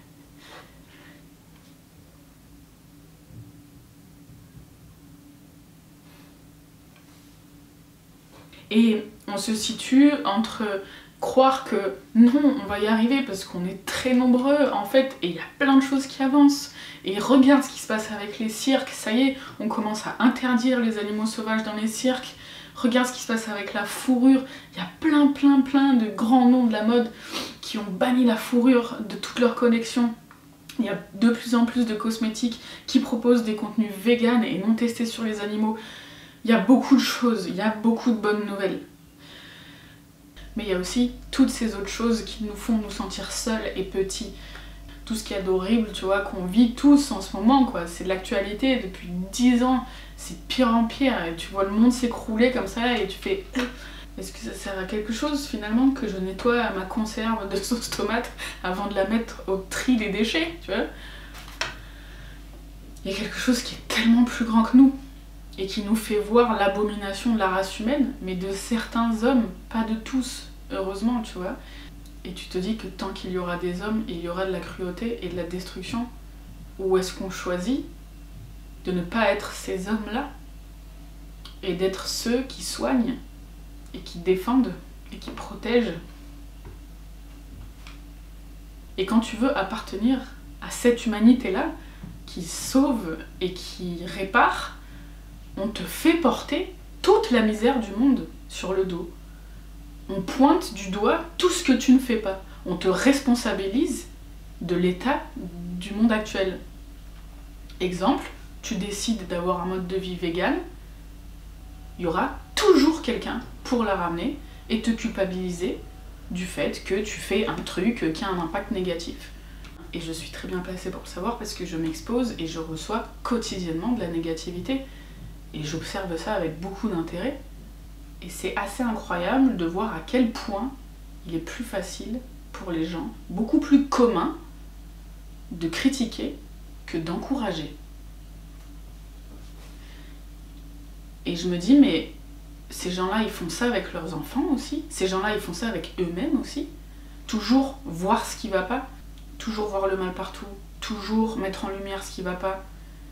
Et on se situe entre croire que non, on va y arriver parce qu'on est très nombreux en fait, et il y a plein de choses qui avancent. Et regarde ce qui se passe avec les cirques, ça y est, on commence à interdire les animaux sauvages dans les cirques. Regarde ce qui se passe avec la fourrure, il y a plein de grands noms de la mode qui ont banni la fourrure de toutes leurs collections. Il y a de plus en plus de cosmétiques qui proposent des contenus véganes et non testés sur les animaux. Il y a beaucoup de choses, il y a beaucoup de bonnes nouvelles. Mais il y a aussi toutes ces autres choses qui nous font nous sentir seuls et petits. Tout ce qu'il y a d'horrible, tu vois, qu'on vit tous en ce moment, quoi. C'est de l'actualité depuis 10 ans, c'est de pire en pire. Et tu vois le monde s'écrouler comme ça et tu fais... Est-ce que ça sert à quelque chose finalement que je nettoie ma conserve de sauce tomate avant de la mettre au tri des déchets, tu vois? Il y a quelque chose qui est tellement plus grand que nous. Et qui nous fait voir l'abomination de la race humaine, mais de certains hommes, pas de tous, heureusement, tu vois. Et tu te dis que tant qu'il y aura des hommes, il y aura de la cruauté et de la destruction. Ou est-ce qu'on choisit de ne pas être ces hommes-là et d'être ceux qui soignent et qui défendent et qui protègent? Et quand tu veux appartenir à cette humanité-là, qui sauve et qui répare, on te fait porter toute la misère du monde sur le dos. On pointe du doigt tout ce que tu ne fais pas. On te responsabilise de l'état du monde actuel. Exemple, tu décides d'avoir un mode de vie vegan, il y aura toujours quelqu'un pour la ramener et te culpabiliser du fait que tu fais un truc qui a un impact négatif. Et je suis très bien placée pour le savoir parce que je m'expose et je reçois quotidiennement de la négativité. Et j'observe ça avec beaucoup d'intérêt. Et c'est assez incroyable de voir à quel point il est plus facile pour les gens, beaucoup plus commun, de critiquer que d'encourager. Et je me dis, mais ces gens-là, ils font ça avec leurs enfants aussi. Ces gens-là, ils font ça avec eux-mêmes aussi. Toujours voir ce qui va pas. Toujours voir le mal partout. Toujours mettre en lumière ce qui va pas.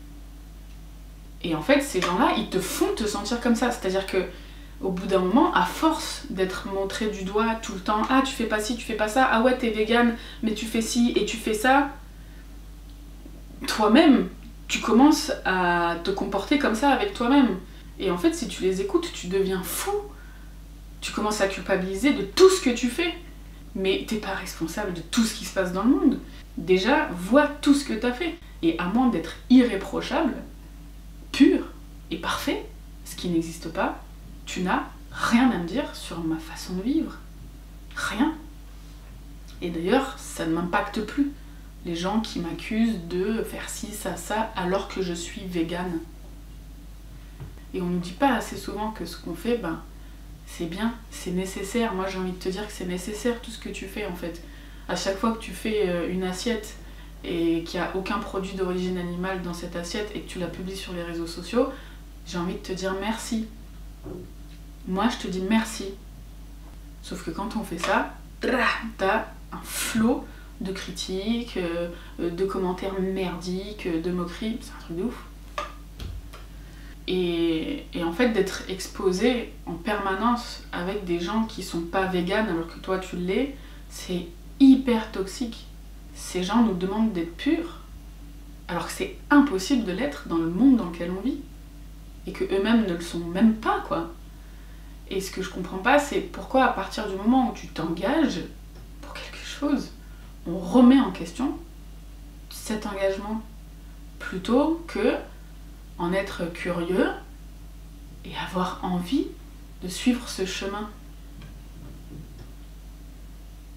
Et en fait, ces gens-là, ils te font te sentir comme ça. C'est-à-dire que au bout d'un moment, à force d'être montré du doigt tout le temps, ah tu fais pas ci, tu fais pas ça, ah ouais t'es végane, mais tu fais ci et tu fais ça, toi-même, tu commences à te comporter comme ça avec toi-même. Et en fait, si tu les écoutes, tu deviens fou. Tu commences à culpabiliser de tout ce que tu fais. Mais t'es pas responsable de tout ce qui se passe dans le monde. Déjà, vois tout ce que t'as fait. Et à moins d'être irréprochable, pur et parfait, ce qui n'existe pas, tu n'as rien à me dire sur ma façon de vivre. Rien. Et d'ailleurs, ça ne m'impacte plus. Les gens qui m'accusent de faire ci, ça, alors que je suis végane. Et on ne nous dit pas assez souvent que ce qu'on fait, ben, c'est bien, c'est nécessaire. Moi, j'ai envie de te dire que c'est nécessaire tout ce que tu fais en fait. À chaque fois que tu fais une assiette et qu'il n'y a aucun produit d'origine animale dans cette assiette et que tu la publies sur les réseaux sociaux, j'ai envie de te dire merci. Moi, je te dis merci. Sauf que quand on fait ça, t'as un flot de critiques, de commentaires merdiques, de moqueries, c'est un truc de ouf. Et en fait, d'être exposé en permanence avec des gens qui sont pas véganes alors que toi tu l'es, c'est hyper toxique. Ces gens nous demandent d'être purs, alors que c'est impossible de l'être dans le monde dans lequel on vit. Et que eux-mêmes ne le sont même pas, quoi. Et ce que je comprends pas, c'est pourquoi à partir du moment où tu t'engages pour quelque chose, on remet en question cet engagement. Plutôt que en être curieux et avoir envie de suivre ce chemin.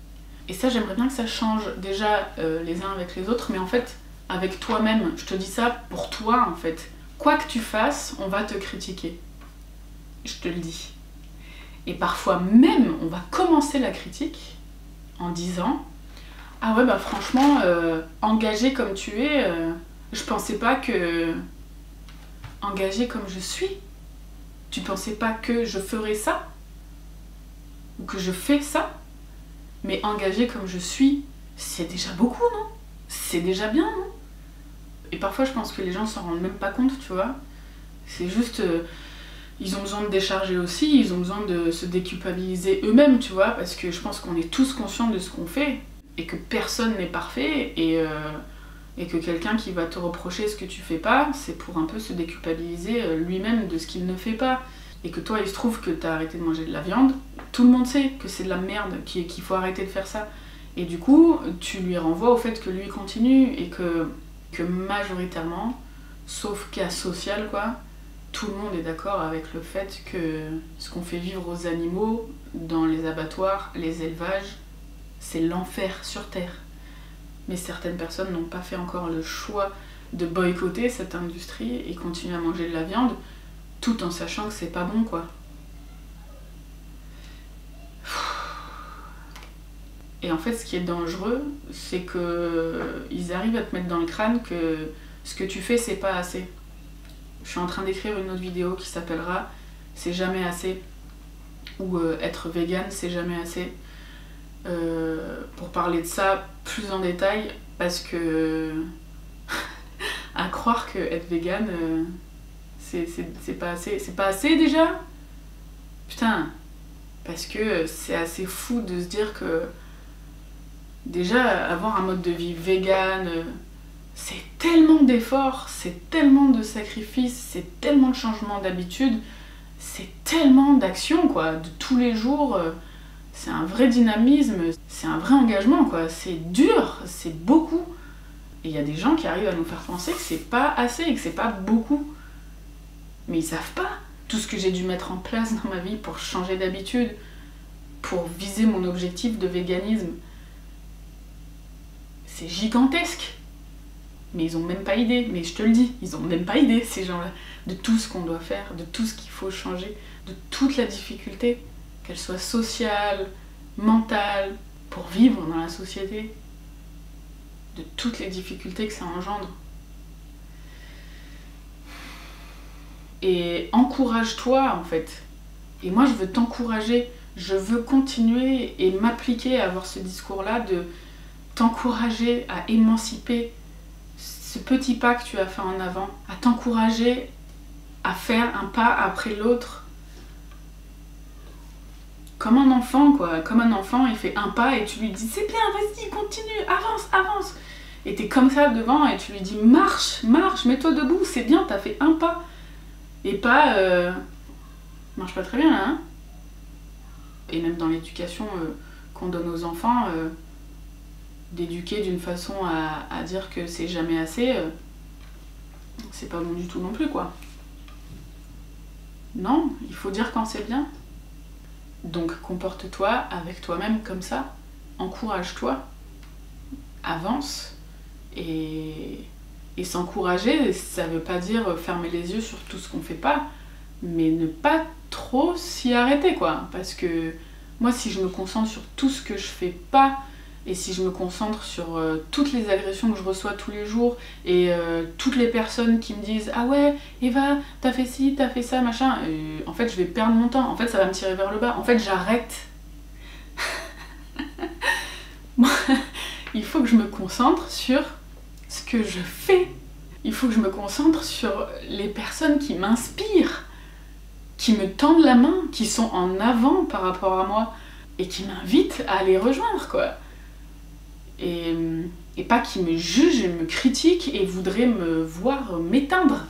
Et ça, j'aimerais bien que ça change déjà les uns avec les autres, mais en fait, avec toi-même. Je te dis ça pour toi, en fait. Quoi que tu fasses, on va te critiquer. Je te le dis. Et parfois même, on va commencer la critique en disant « Ah ouais, bah franchement, engagé comme tu es, je pensais pas que... engagé comme je suis, tu pensais pas que je ferais ça? Ou que je fais ça? Mais engagé comme je suis, c'est déjà beaucoup, non? C'est déjà bien, non? » Et parfois, je pense que les gens s'en rendent même pas compte, tu vois. C'est juste... ils ont besoin de décharger aussi, ils ont besoin de se déculpabiliser eux-mêmes, tu vois, parce que je pense qu'on est tous conscients de ce qu'on fait, et que personne n'est parfait, et que quelqu'un qui va te reprocher ce que tu fais pas, c'est pour un peu se déculpabiliser lui-même de ce qu'il ne fait pas. Et que toi, il se trouve que t'as arrêté de manger de la viande, tout le monde sait que c'est de la merde, qu'il faut arrêter de faire ça. Et du coup, tu lui renvoies au fait que lui continue, et que majoritairement, sauf cas social quoi, tout le monde est d'accord avec le fait que ce qu'on fait vivre aux animaux dans les abattoirs, les élevages, c'est l'enfer sur Terre. Mais certaines personnes n'ont pas fait encore le choix de boycotter cette industrie et continuer à manger de la viande, tout en sachant que c'est pas bon quoi. Et en fait, ce qui est dangereux, c'est qu'ils arrivent à te mettre dans le crâne que ce que tu fais, c'est pas assez. Je suis en train d'écrire une autre vidéo qui s'appellera « C'est jamais assez » ou « Être vegan, c'est jamais assez ». Pour parler de ça plus en détail, parce que à croire que être vegan, c'est pas assez. C'est pas assez déjà? Putain, parce que c'est assez fou de se dire que déjà avoir un mode de vie vegan, c'est tellement d'efforts, c'est tellement de sacrifices, c'est tellement de changements d'habitude, c'est tellement d'actions quoi, de tous les jours. C'est un vrai dynamisme, c'est un vrai engagement quoi, c'est dur, c'est beaucoup. Et il y a des gens qui arrivent à nous faire penser que c'est pas assez et que c'est pas beaucoup. Mais ils savent pas tout ce que j'ai dû mettre en place dans ma vie pour changer d'habitude, pour viser mon objectif de véganisme. C'est gigantesque. Mais ils ont même pas idée, mais je te le dis, ils ont même pas idée ces gens-là, de tout ce qu'on doit faire, de tout ce qu'il faut changer, de toute la difficulté, qu'elle soit sociale, mentale, pour vivre dans la société, de toutes les difficultés que ça engendre. Et encourage-toi en fait. Et moi je veux t'encourager, je veux continuer et m'appliquer à avoir ce discours-là de t'encourager à émanciper ce petit pas que tu as fait en avant, à t'encourager à faire un pas après l'autre. Comme un enfant quoi, comme un enfant il fait un pas et tu lui dis c'est bien, vas-y, continue, avance, avance. Et t'es comme ça devant et tu lui dis marche, marche, mets-toi debout, c'est bien, t'as fait un pas. Et pas marche pas très bien là, hein. Et même dans l'éducation qu'on donne aux enfants, d'éduquer d'une façon à dire que c'est jamais assez, c'est pas bon du tout non plus quoi. Non, il faut dire quand c'est bien. Donc comporte-toi avec toi-même comme ça, encourage-toi, avance, et s'encourager, ça veut pas dire fermer les yeux sur tout ce qu'on fait pas, mais ne pas trop s'y arrêter quoi, parce que moi si je me concentre sur tout ce que je fais pas, et si je me concentre sur toutes les agressions que je reçois tous les jours, et toutes les personnes qui me disent « Ah ouais, Eva, t'as fait ci, t'as fait ça, machin », en fait je vais perdre mon temps, en fait ça va me tirer vers le bas, en fait j'arrête. Moi, il faut que je me concentre sur ce que je fais. Il faut que je me concentre sur les personnes qui m'inspirent, qui me tendent la main, qui sont en avant par rapport à moi, et qui m'invitent à les rejoindre quoi. Et pas qui me jugent et me critiquent et voudraient me voir m'éteindre.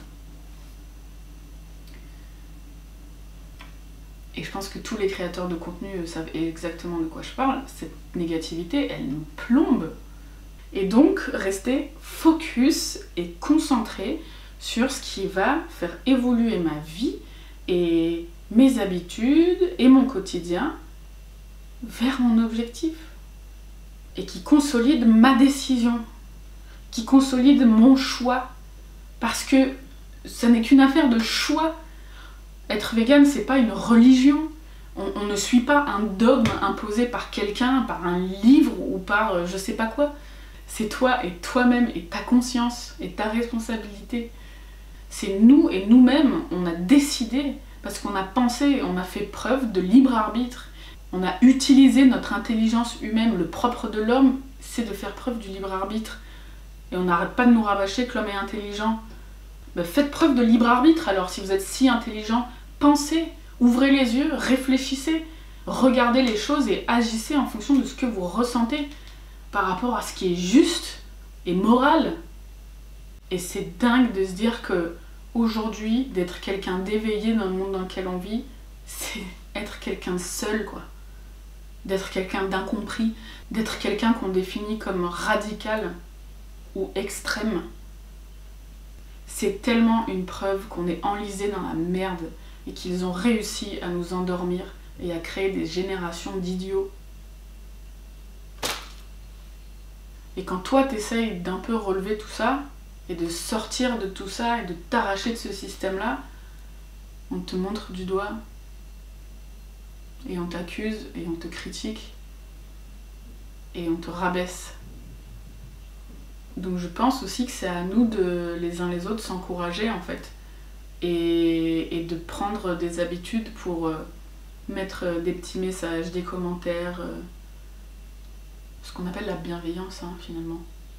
Et je pense que tous les créateurs de contenu savent exactement de quoi je parle. Cette négativité, elle nous plombe. Et donc, rester focus et concentré sur ce qui va faire évoluer ma vie et mes habitudes et mon quotidien vers mon objectif. et qui consolide ma décision, qui consolide mon choix. Parce que ça n'est qu'une affaire de choix. Être végane, c'est pas une religion. On ne suit pas un dogme imposé par quelqu'un, par un livre ou par je sais pas quoi. C'est toi et toi-même et ta conscience et ta responsabilité. C'est nous et nous-mêmes, on a décidé, parce qu'on a pensé, on a fait preuve de libre arbitre. On a utilisé notre intelligence humaine. Le propre de l'homme, c'est de faire preuve du libre arbitre. Et on n'arrête pas de nous rabâcher que l'homme est intelligent. Ben, faites preuve de libre arbitre alors, si vous êtes si intelligent. Pensez, ouvrez les yeux, réfléchissez, regardez les choses et agissez en fonction de ce que vous ressentez par rapport à ce qui est juste et moral. Et c'est dingue de se dire que aujourd'hui, d'être quelqu'un d'éveillé dans le monde dans lequel on vit, c'est être quelqu'un de seul, quoi. D'être quelqu'un d'incompris, d'être quelqu'un qu'on définit comme radical ou extrême. C'est tellement une preuve qu'on est enlisé dans la merde et qu'ils ont réussi à nous endormir et à créer des générations d'idiots. Et quand toi t'essayes d'un peu relever tout ça et de sortir de tout ça et de t'arracher de ce système-là, on te montre du doigt et on t'accuse et on te critique et on te rabaisse. Donc je pense aussi que c'est à nous de les uns les autres s'encourager en fait et de prendre des habitudes pour mettre des petits messages, des commentaires, ce qu'on appelle la bienveillance hein, finalement.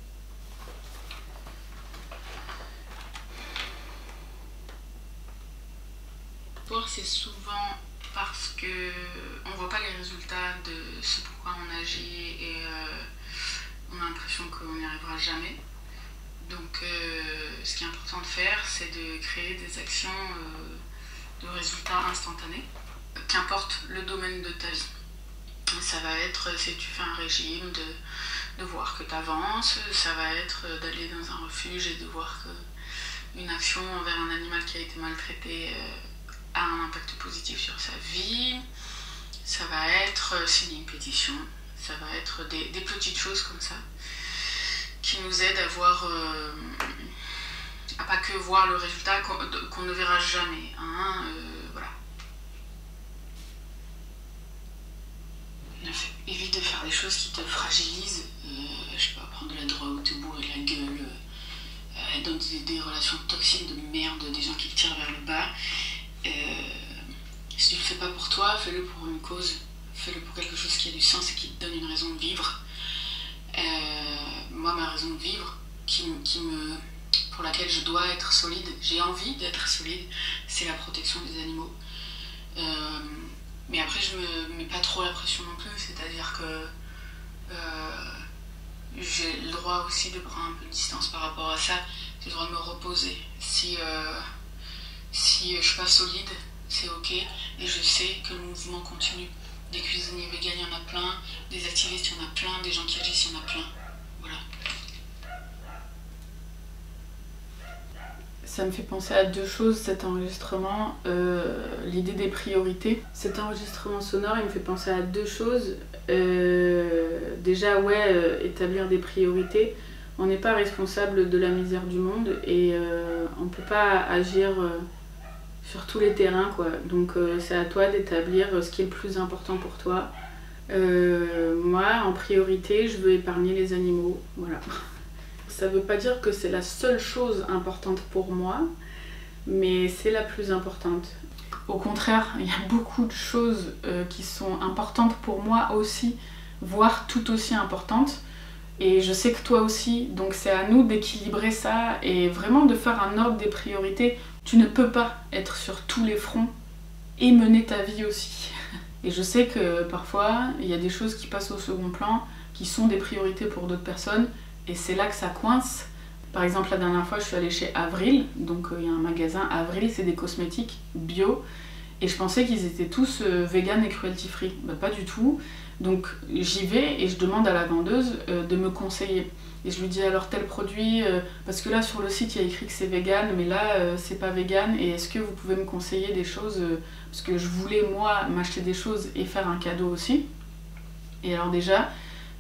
C'est souvent parce que on voit pas les résultats de ce pourquoi on agit et on a l'impression qu'on n'y arrivera jamais. Donc ce qui est important de faire, c'est de créer des actions de résultats instantanés, qu'importe le domaine de ta vie. Ça va être, si tu fais un régime, de voir que tu avances, ça va être d'aller dans un refuge et de voir qu'une action envers un animal qui a été maltraité a un impact positif sur sa vie. Ça va être signer une pétition, ça va être des petites choses comme ça qui nous aident à voir, à pas que voir le résultat qu'on ne verra jamais. Hein, voilà. Évite de faire des choses qui te fragilisent. Je sais pas, prendre de la drogue, te bourrer la gueule, être dans des relations toxiques de merde, des gens qui te tirent vers le bas. Si tu le fais pas pour toi, fais-le pour une cause, fais-le pour quelque chose qui a du sens et qui te donne une raison de vivre. Moi, ma raison de vivre, pour laquelle je dois être solide, j'ai envie d'être solide, c'est la protection des animaux. Mais après, je me mets pas trop la pression non plus, c'est-à-dire que j'ai le droit aussi de prendre un peu de distance par rapport à ça, j'ai le droit de me reposer. Si je suis pas solide, c'est ok, et je sais que le mouvement continue. Des cuisiniers véganes, il y en a plein, des activistes, il y en a plein, des gens qui agissent, il y en a plein. Voilà. Ça me fait penser à deux choses, cet enregistrement, l'idée des priorités. Cet enregistrement sonore, il me fait penser à deux choses. Déjà, établir des priorités. On n'est pas responsable de la misère du monde et on ne peut pas agir sur tous les terrains, quoi. Donc c'est à toi d'établir ce qui est le plus important pour toi. Moi, en priorité, je veux épargner les animaux, voilà. Ça veut pas dire que c'est la seule chose importante pour moi, mais c'est la plus importante. Au contraire, il y a beaucoup de choses qui sont importantes pour moi aussi, voire tout aussi importantes. Et je sais que toi aussi, donc c'est à nous d'équilibrer ça et vraiment de faire un ordre des priorités. Tu ne peux pas être sur tous les fronts et mener ta vie aussi. Et je sais que parfois, il y a des choses qui passent au second plan, qui sont des priorités pour d'autres personnes, et c'est là que ça coince. Par exemple, la dernière fois, je suis allée chez Avril, donc il y a un magasin Avril, c'est des cosmétiques bio, et je pensais qu'ils étaient tous vegan et cruelty free. Bah, pas du tout. Donc j'y vais et je demande à la vendeuse de me conseiller. Et je lui dis alors tel produit, parce que là sur le site il y a écrit que c'est vegan, mais là c'est pas vegan, et est-ce que vous pouvez me conseiller des choses, parce que je voulais moi m'acheter des choses et faire un cadeau aussi. Et alors déjà,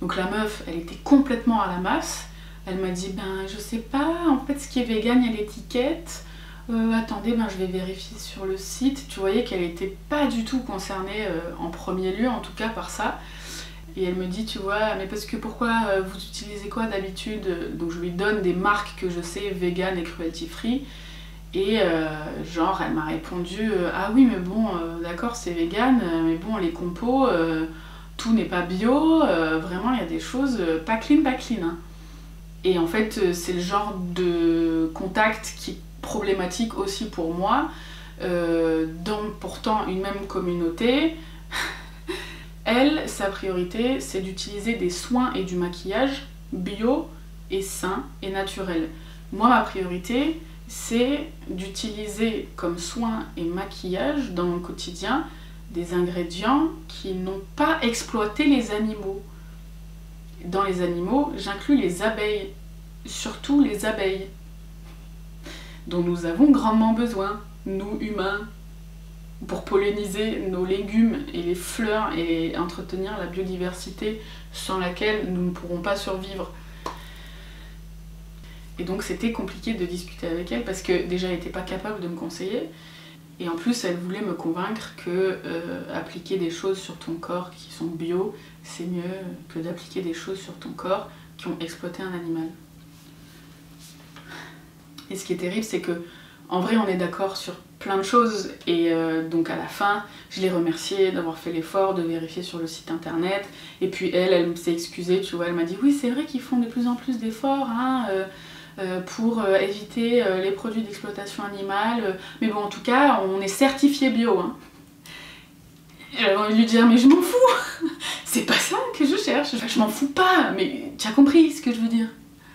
Donc la meuf, elle était complètement à la masse. Elle m'a dit, ben je sais pas, en fait ce qui est vegan, il y a l'étiquette. Attendez, ben je vais vérifier sur le site. Tu voyais qu'elle était pas du tout concernée en premier lieu, en tout cas par ça. Et elle me dit, tu vois, mais parce que pourquoi vous utilisez quoi d'habitude? Donc je lui donne des marques que je sais vegan et cruelty free. Et genre elle m'a répondu, ah oui mais bon d'accord c'est vegan, mais bon les compos, tout n'est pas bio, vraiment il y a des choses pas clean hein. Et en fait c'est le genre de contact qui est problématique aussi pour moi, dans pourtant une même communauté. Elle, sa priorité c'est d'utiliser des soins et du maquillage bio et sain et naturel. Moi ma priorité c'est d'utiliser comme soins et maquillage dans mon quotidien des ingrédients qui n'ont pas exploité les animaux. Dans les animaux, j'inclus les abeilles, surtout les abeilles, dont nous avons grandement besoin, nous humains, pour polliniser nos légumes et les fleurs et entretenir la biodiversité sans laquelle nous ne pourrons pas survivre. Et donc c'était compliqué de discuter avec elle parce que déjà elle n'était pas capable de me conseiller et en plus elle voulait me convaincre que appliquer des choses sur ton corps qui sont bio c'est mieux que d'appliquer des choses sur ton corps qui ont exploité un animal. Et ce qui est terrible c'est que en vrai on est d'accord sur plein de choses et donc à la fin je l'ai remerciée d'avoir fait l'effort de vérifier sur le site internet et puis elle s'est excusée, tu vois, elle m'a dit oui c'est vrai qu'ils font de plus en plus d'efforts hein, pour éviter les produits d'exploitation animale, mais bon en tout cas on est certifié bio hein. J'avais envie de lui dire mais je m'en fous, c'est pas ça que je cherche, je m'en fous pas, mais tu as compris ce que je veux dire.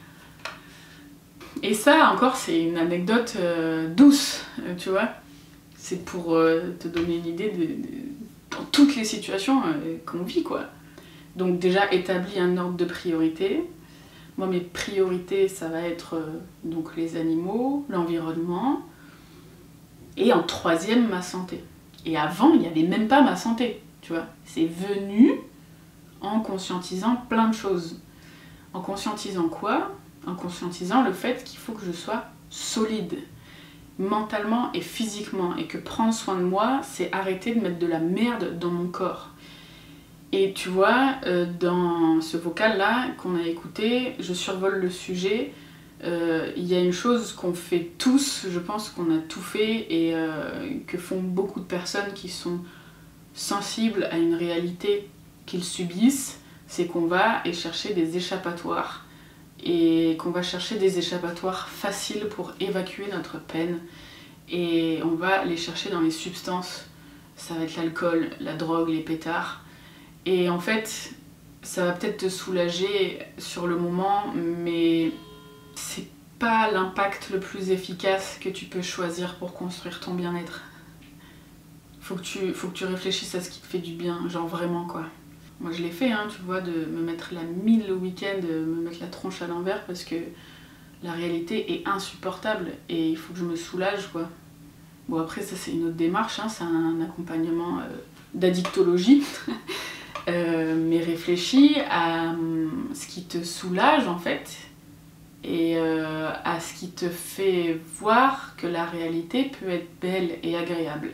Et ça encore c'est une anecdote douce, tu vois, c'est pour te donner une idée dans toutes les situations qu'on vit quoi. Donc déjà établir un ordre de priorité. Moi mes priorités ça va être donc les animaux, l'environnement et en troisième ma santé. Et avant il n'y avait même pas ma santé, tu vois. C'est venu en conscientisant plein de choses. En conscientisant quoi? En conscientisant le fait qu'il faut que je sois solide mentalement et physiquement et que prendre soin de moi c'est arrêter de mettre de la merde dans mon corps. Et tu vois, dans ce vocal-là qu'on a écouté, je survole le sujet, il y a une chose qu'on fait tous, je pense qu'on a tout fait et que font beaucoup de personnes qui sont sensibles à une réalité qu'ils subissent, c'est qu'on va chercher des échappatoires. Et qu'on va chercher des échappatoires faciles pour évacuer notre peine. Et on va les chercher dans les substances, ça va être l'alcool, la drogue, les pétards. Et en fait, ça va peut-être te soulager sur le moment, mais c'est pas l'impact le plus efficace que tu peux choisir pour construire ton bien-être. Faut que tu réfléchisses à ce qui te fait du bien, genre vraiment quoi. Moi je l'ai fait, hein, tu vois, de me mettre la mine le week-end, de me mettre la tronche à l'envers parce que la réalité est insupportable et il faut que je me soulage quoi. Bon après ça c'est une autre démarche, hein, c'est un accompagnement d'addictologie. Mais réfléchis à ce qui te soulage en fait et à ce qui te fait voir que la réalité peut être belle et agréable.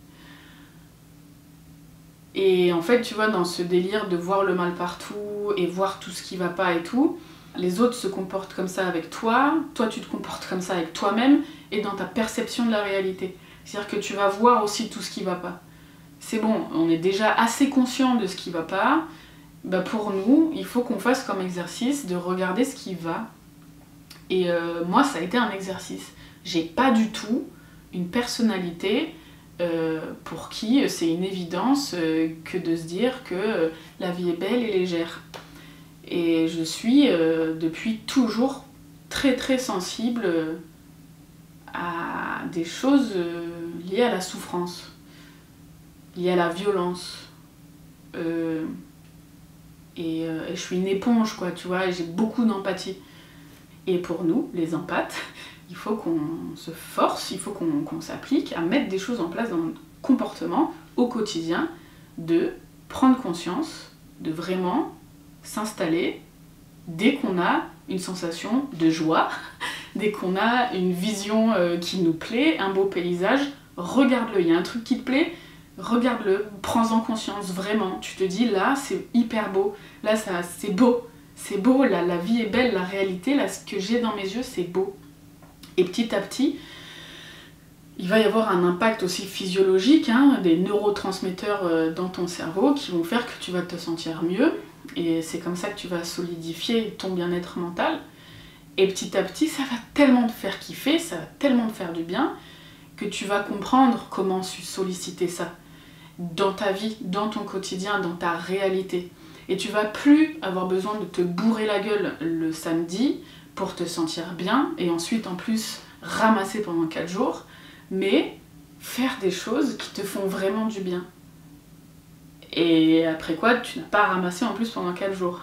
Et en fait tu vois dans ce délire de voir le mal partout et voir tout ce qui va pas et tout, les autres se comportent comme ça avec toi, toi tu te comportes comme ça avec toi-même et dans ta perception de la réalité. C'est-à-dire que tu vas voir aussi tout ce qui va pas. C'est bon, on est déjà assez conscient de ce qui va pas, bah pour nous, il faut qu'on fasse comme exercice de regarder ce qui va. Et moi, ça a été un exercice. J'ai pas du tout une personnalité pour qui c'est une évidence que de se dire que la vie est belle et légère. Et je suis depuis toujours très très sensible à des choses liées à la souffrance. Liée à la violence et je suis une éponge quoi tu vois, j'ai beaucoup d'empathie et pour nous les empathes il faut qu'on se force, il faut qu'on s'applique à mettre des choses en place dans notre comportement au quotidien, de prendre conscience, de vraiment s'installer dès qu'on a une sensation de joie, dès qu'on a une vision qui nous plaît, un beau paysage, regarde-le. Il y a un truc qui te plaît, regarde-le, prends-en conscience vraiment. Tu te dis là c'est hyper beau, là c'est beau, là, la vie est belle, la réalité, là ce que j'ai dans mes yeux c'est beau. Et petit à petit, il va y avoir un impact aussi physiologique, hein, des neurotransmetteurs dans ton cerveau qui vont faire que tu vas te sentir mieux. Et c'est comme ça que tu vas solidifier ton bien-être mental. Et petit à petit, ça va tellement te faire kiffer, ça va tellement te faire du bien, que tu vas comprendre comment solliciter ça dans ta vie, dans ton quotidien, dans ta réalité. Et tu vas plus avoir besoin de te bourrer la gueule le samedi pour te sentir bien, et ensuite en plus ramasser pendant 4 jours, mais faire des choses qui te font vraiment du bien. Et après quoi, tu n'as pas ramassé en plus pendant 4 jours.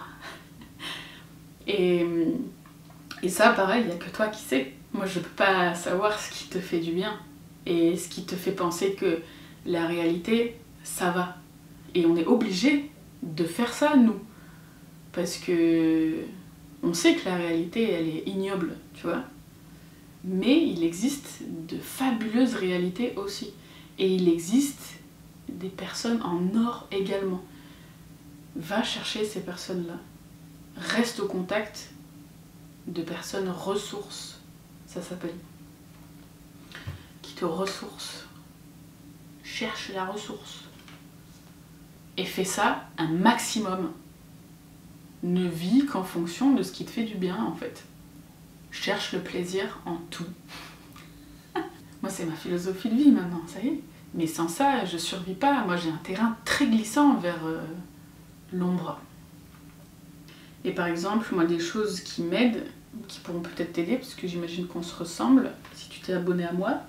Et ça, pareil, il n'y a que toi qui sais. Moi, je ne peux pas savoir ce qui te fait du bien et ce qui te fait penser que la réalité, ça va. Et on est obligé de faire ça, nous. Parce que on sait que la réalité, elle est ignoble, tu vois. Mais il existe de fabuleuses réalités aussi. Et il existe des personnes en or également. Va chercher ces personnes-là. Reste au contact de personnes ressources, ça s'appelle. Qui te ressourcent. Cherche la ressource. Et fais ça un maximum. Ne vis qu'en fonction de ce qui te fait du bien en fait. Cherche le plaisir en tout. Moi c'est ma philosophie de vie maintenant, ça y est. Mais sans ça, je survis pas. Moi j'ai un terrain très glissant vers l'ombre. Et par exemple, moi des choses qui m'aident, qui pourront peut-être t'aider, parce que j'imagine qu'on se ressemble, si tu t'es abonné à moi.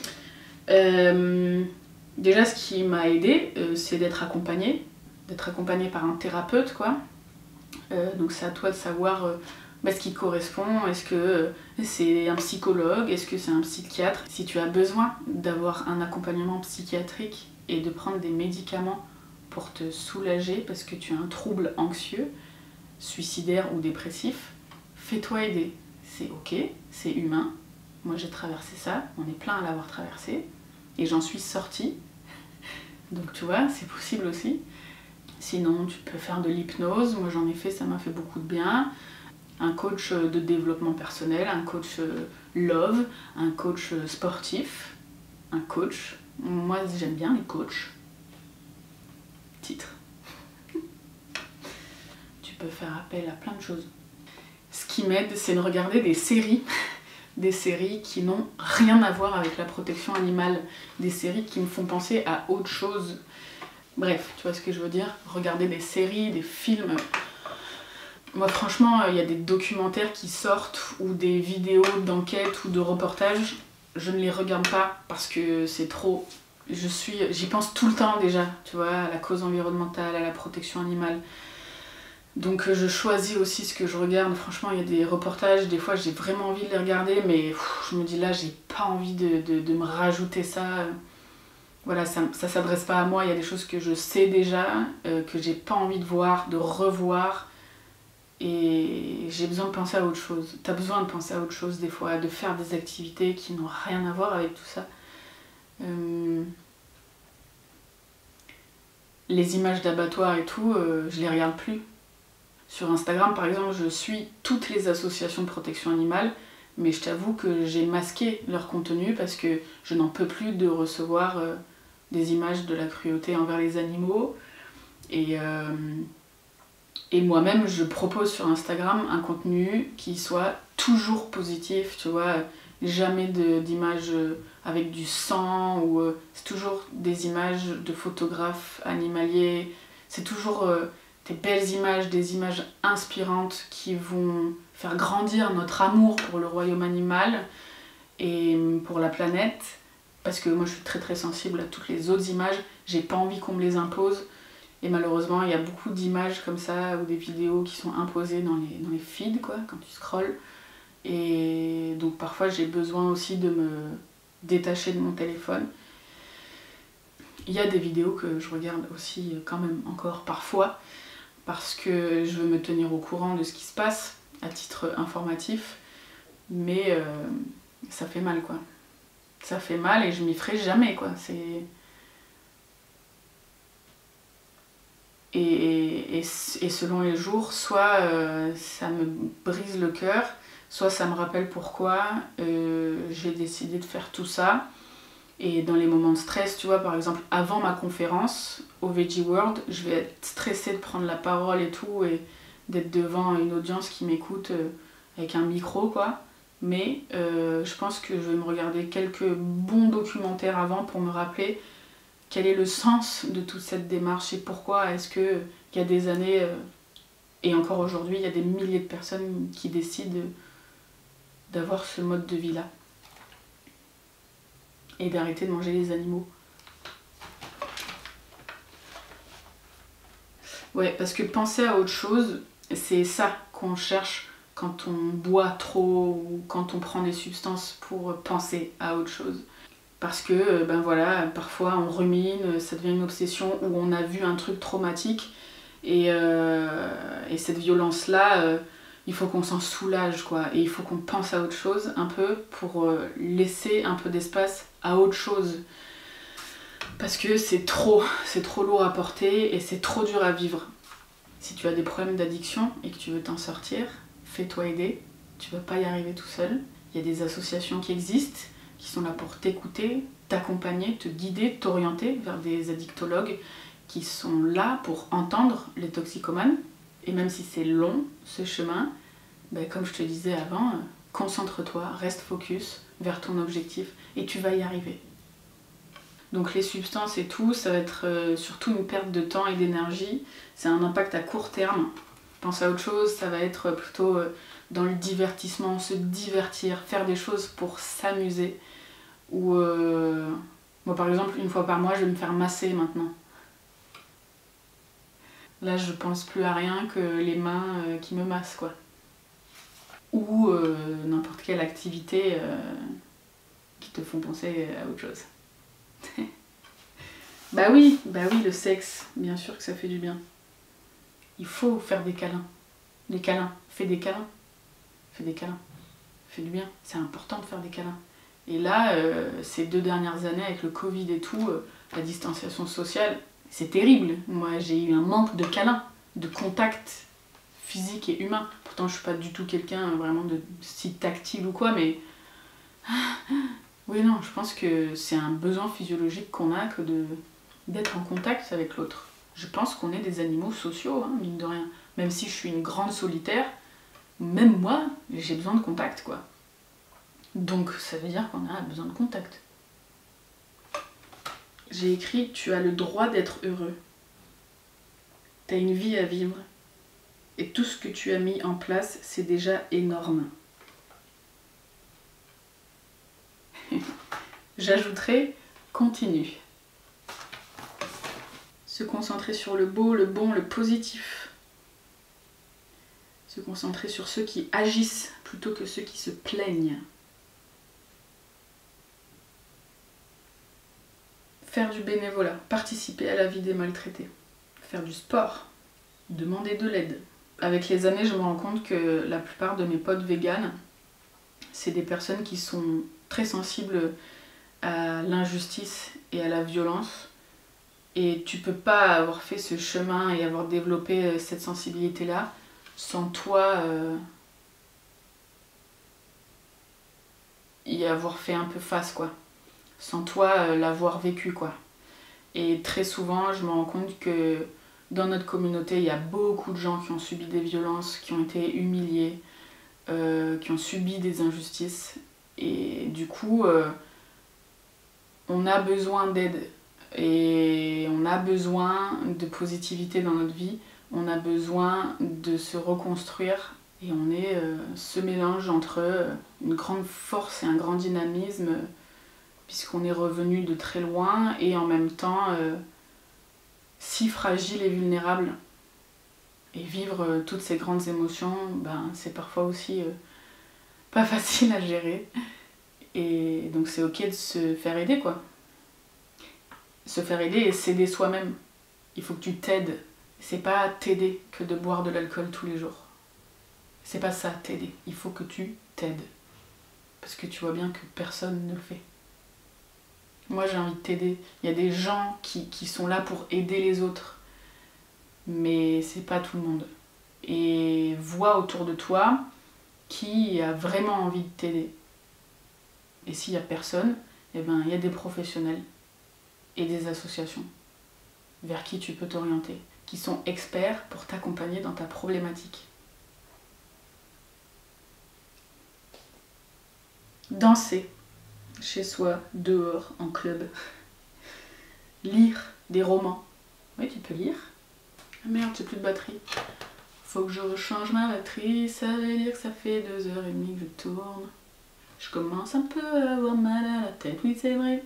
Déjà ce qui m'a aidé, c'est d'être accompagnée par un thérapeute, quoi. Donc c'est à toi de savoir ce qui te correspond. Est-ce que c'est un psychologue, est-ce que c'est un psychiatre? Si tu as besoin d'avoir un accompagnement psychiatrique et de prendre des médicaments pour te soulager parce que tu as un trouble anxieux, suicidaire ou dépressif, fais-toi aider. C'est ok, c'est humain. Moi j'ai traversé ça, on est plein à l'avoir traversé et j'en suis sortie. Donc tu vois, c'est possible aussi. Sinon tu peux faire de l'hypnose, moi j'en ai fait, ça m'a fait beaucoup de bien. Un coach de développement personnel, un coach love, un coach sportif, un coach. Moi j'aime bien les coachs. Titre. Tu peux faire appel à plein de choses. Ce qui m'aide, c'est de regarder des séries qui n'ont rien à voir avec la protection animale, des séries qui me font penser à autre chose. Bref, tu vois ce que je veux dire? Regarder des séries, des films. Moi franchement, il y a des documentaires qui sortent ou des vidéos d'enquête ou de reportages, je ne les regarde pas parce que c'est trop. J'y pense tout le temps déjà, tu vois, à la cause environnementale, à la protection animale. Donc je choisis aussi ce que je regarde. Franchement, il y a des reportages, des fois j'ai vraiment envie de les regarder, mais je me dis là, j'ai pas envie de me rajouter ça. Voilà, ça s'adresse pas à moi, il y a des choses que je sais déjà, que j'ai pas envie de voir, de revoir. Et j'ai besoin de penser à autre chose. T'as besoin de penser à autre chose des fois, de faire des activités qui n'ont rien à voir avec tout ça. Les images d'abattoirs et tout, je les regarde plus. Sur Instagram par exemple, je suis toutes les associations de protection animale, mais je t'avoue que j'ai masqué leur contenu parce que je n'en peux plus de recevoir des images de la cruauté envers les animaux. Et moi-même, je propose sur Instagram un contenu qui soit toujours positif, tu vois, jamais d'images avec du sang, ou c'est toujours des images de photographes animaliers, c'est toujours des belles images, des images inspirantes qui vont faire grandir notre amour pour le royaume animal et pour la planète, parce que moi je suis très très sensible à toutes les autres images, j'ai pas envie qu'on me les impose. Et malheureusement, il y a beaucoup d'images comme ça, ou des vidéos qui sont imposées dans les feeds, quoi, quand tu scrolles. Et donc parfois, j'ai besoin aussi de me détacher de mon téléphone. Il y a des vidéos que je regarde aussi quand même encore parfois, parce que je veux me tenir au courant de ce qui se passe à titre informatif, mais ça fait mal quoi. Ça fait mal et je m'y ferai jamais quoi. Et selon les jours, soit ça me brise le cœur, soit ça me rappelle pourquoi j'ai décidé de faire tout ça. Et dans les moments de stress, tu vois, par exemple, avant ma conférence au Veggie World, je vais être stressée de prendre la parole et tout, et d'être devant une audience qui m'écoute avec un micro, quoi. Mais je pense que je vais me regarder quelques bons documentaires avant pour me rappeler quel est le sens de toute cette démarche et pourquoi est-ce qu'il y a des années, et encore aujourd'hui, il y a des milliers de personnes qui décident d'avoir ce mode de vie-là. Et d'arrêter de manger les animaux. Ouais, parce que penser à autre chose, c'est ça qu'on cherche quand on boit trop ou quand on prend des substances pour penser à autre chose. Parce que, ben voilà, parfois on rumine, ça devient une obsession où on a vu un truc traumatique et cette violence-là, il faut qu'on s'en soulage, quoi. Et il faut qu'on pense à autre chose un peu pour laisser un peu d'espace à autre chose. Parce que c'est trop lourd à porter et c'est trop dur à vivre. Si tu as des problèmes d'addiction et que tu veux t'en sortir, fais-toi aider. Tu vas pas y arriver tout seul. Il y a des associations qui existent, qui sont là pour t'écouter, t'accompagner, te guider, t'orienter vers des addictologues qui sont là pour entendre les toxicomanes. Et même si c'est long, ce chemin, ben comme je te disais avant, concentre-toi, reste focus vers ton objectif et tu vas y arriver. Donc les substances et tout, ça va être surtout une perte de temps et d'énergie. C'est un impact à court terme. Pense à autre chose, ça va être plutôt dans le divertissement, se divertir, faire des choses pour s'amuser. Ou moi par exemple, une fois par mois, je vais me faire masser maintenant. Là, je pense plus à rien que les mains qui me massent, quoi. Ou n'importe quelle activité qui te font penser à autre chose. Bah oui, le sexe, bien sûr que ça fait du bien. Il faut faire des câlins. Des câlins, fais des câlins. Fais des câlins. Fais du bien, c'est important de faire des câlins. Et là, ces 2 dernières années avec le Covid et tout, la distanciation sociale, c'est terrible. Moi, j'ai eu un manque de câlins, de contact physique et humain. Pourtant, je suis pas du tout quelqu'un vraiment de si tactile ou quoi, mais... Oui, non, je pense que c'est un besoin physiologique qu'on a que d'être en contact avec l'autre. Je pense qu'on est des animaux sociaux, hein, mine de rien. Même si je suis une grande solitaire, même moi, j'ai besoin de contact, quoi. Donc, ça veut dire qu'on a besoin de contact. J'ai écrit « Tu as le droit d'être heureux. T'as une vie à vivre. Et tout ce que tu as mis en place, c'est déjà énorme. » J'ajouterai « Continue. » Se concentrer sur le beau, le bon, le positif. Se concentrer sur ceux qui agissent plutôt que ceux qui se plaignent. Faire du bénévolat, participer à la vie des maltraités, faire du sport, demander de l'aide. Avec les années, je me rends compte que la plupart de mes potes véganes, c'est des personnes qui sont très sensibles à l'injustice et à la violence. Et tu peux pas avoir fait ce chemin et avoir développé cette sensibilité-là sans toi y avoir fait un peu face, quoi. Sans toi l'avoir vécu, quoi. Et très souvent, je me rends compte que dans notre communauté, il y a beaucoup de gens qui ont subi des violences, qui ont été humiliés, qui ont subi des injustices. Et du coup, on a besoin d'aide. Et on a besoin de positivité dans notre vie. On a besoin de se reconstruire. Et on est ce mélange entre une grande force et un grand dynamisme, puisqu'on est revenu de très loin et en même temps si fragile et vulnérable. Et vivre toutes ces grandes émotions, ben, c'est parfois aussi pas facile à gérer. Et donc c'est ok de se faire aider, quoi. Se faire aider et s'aider soi-même. Il faut que tu t'aides C'est pas t'aider que de boire de l'alcool tous les jours. C'est pas ça t'aider. Il faut que tu t'aides. Parce que tu vois bien que personne ne le fait. Moi j'ai envie de t'aider. Il y a des gens qui sont là pour aider les autres. Mais c'est pas tout le monde. Et vois autour de toi qui a vraiment envie de t'aider. Et s'il y a personne, eh ben, il y a des professionnels et des associations vers qui tu peux t'orienter, qui sont experts pour t'accompagner dans ta problématique. Danser, chez soi, dehors, en club. Lire des romans. Oui, tu peux lire. Ah merde, j'ai plus de batterie. Faut que je rechange ma batterie, ça veut dire que ça fait 2h30 que je tourne. Je commence un peu à avoir mal à la tête, oui c'est vrai.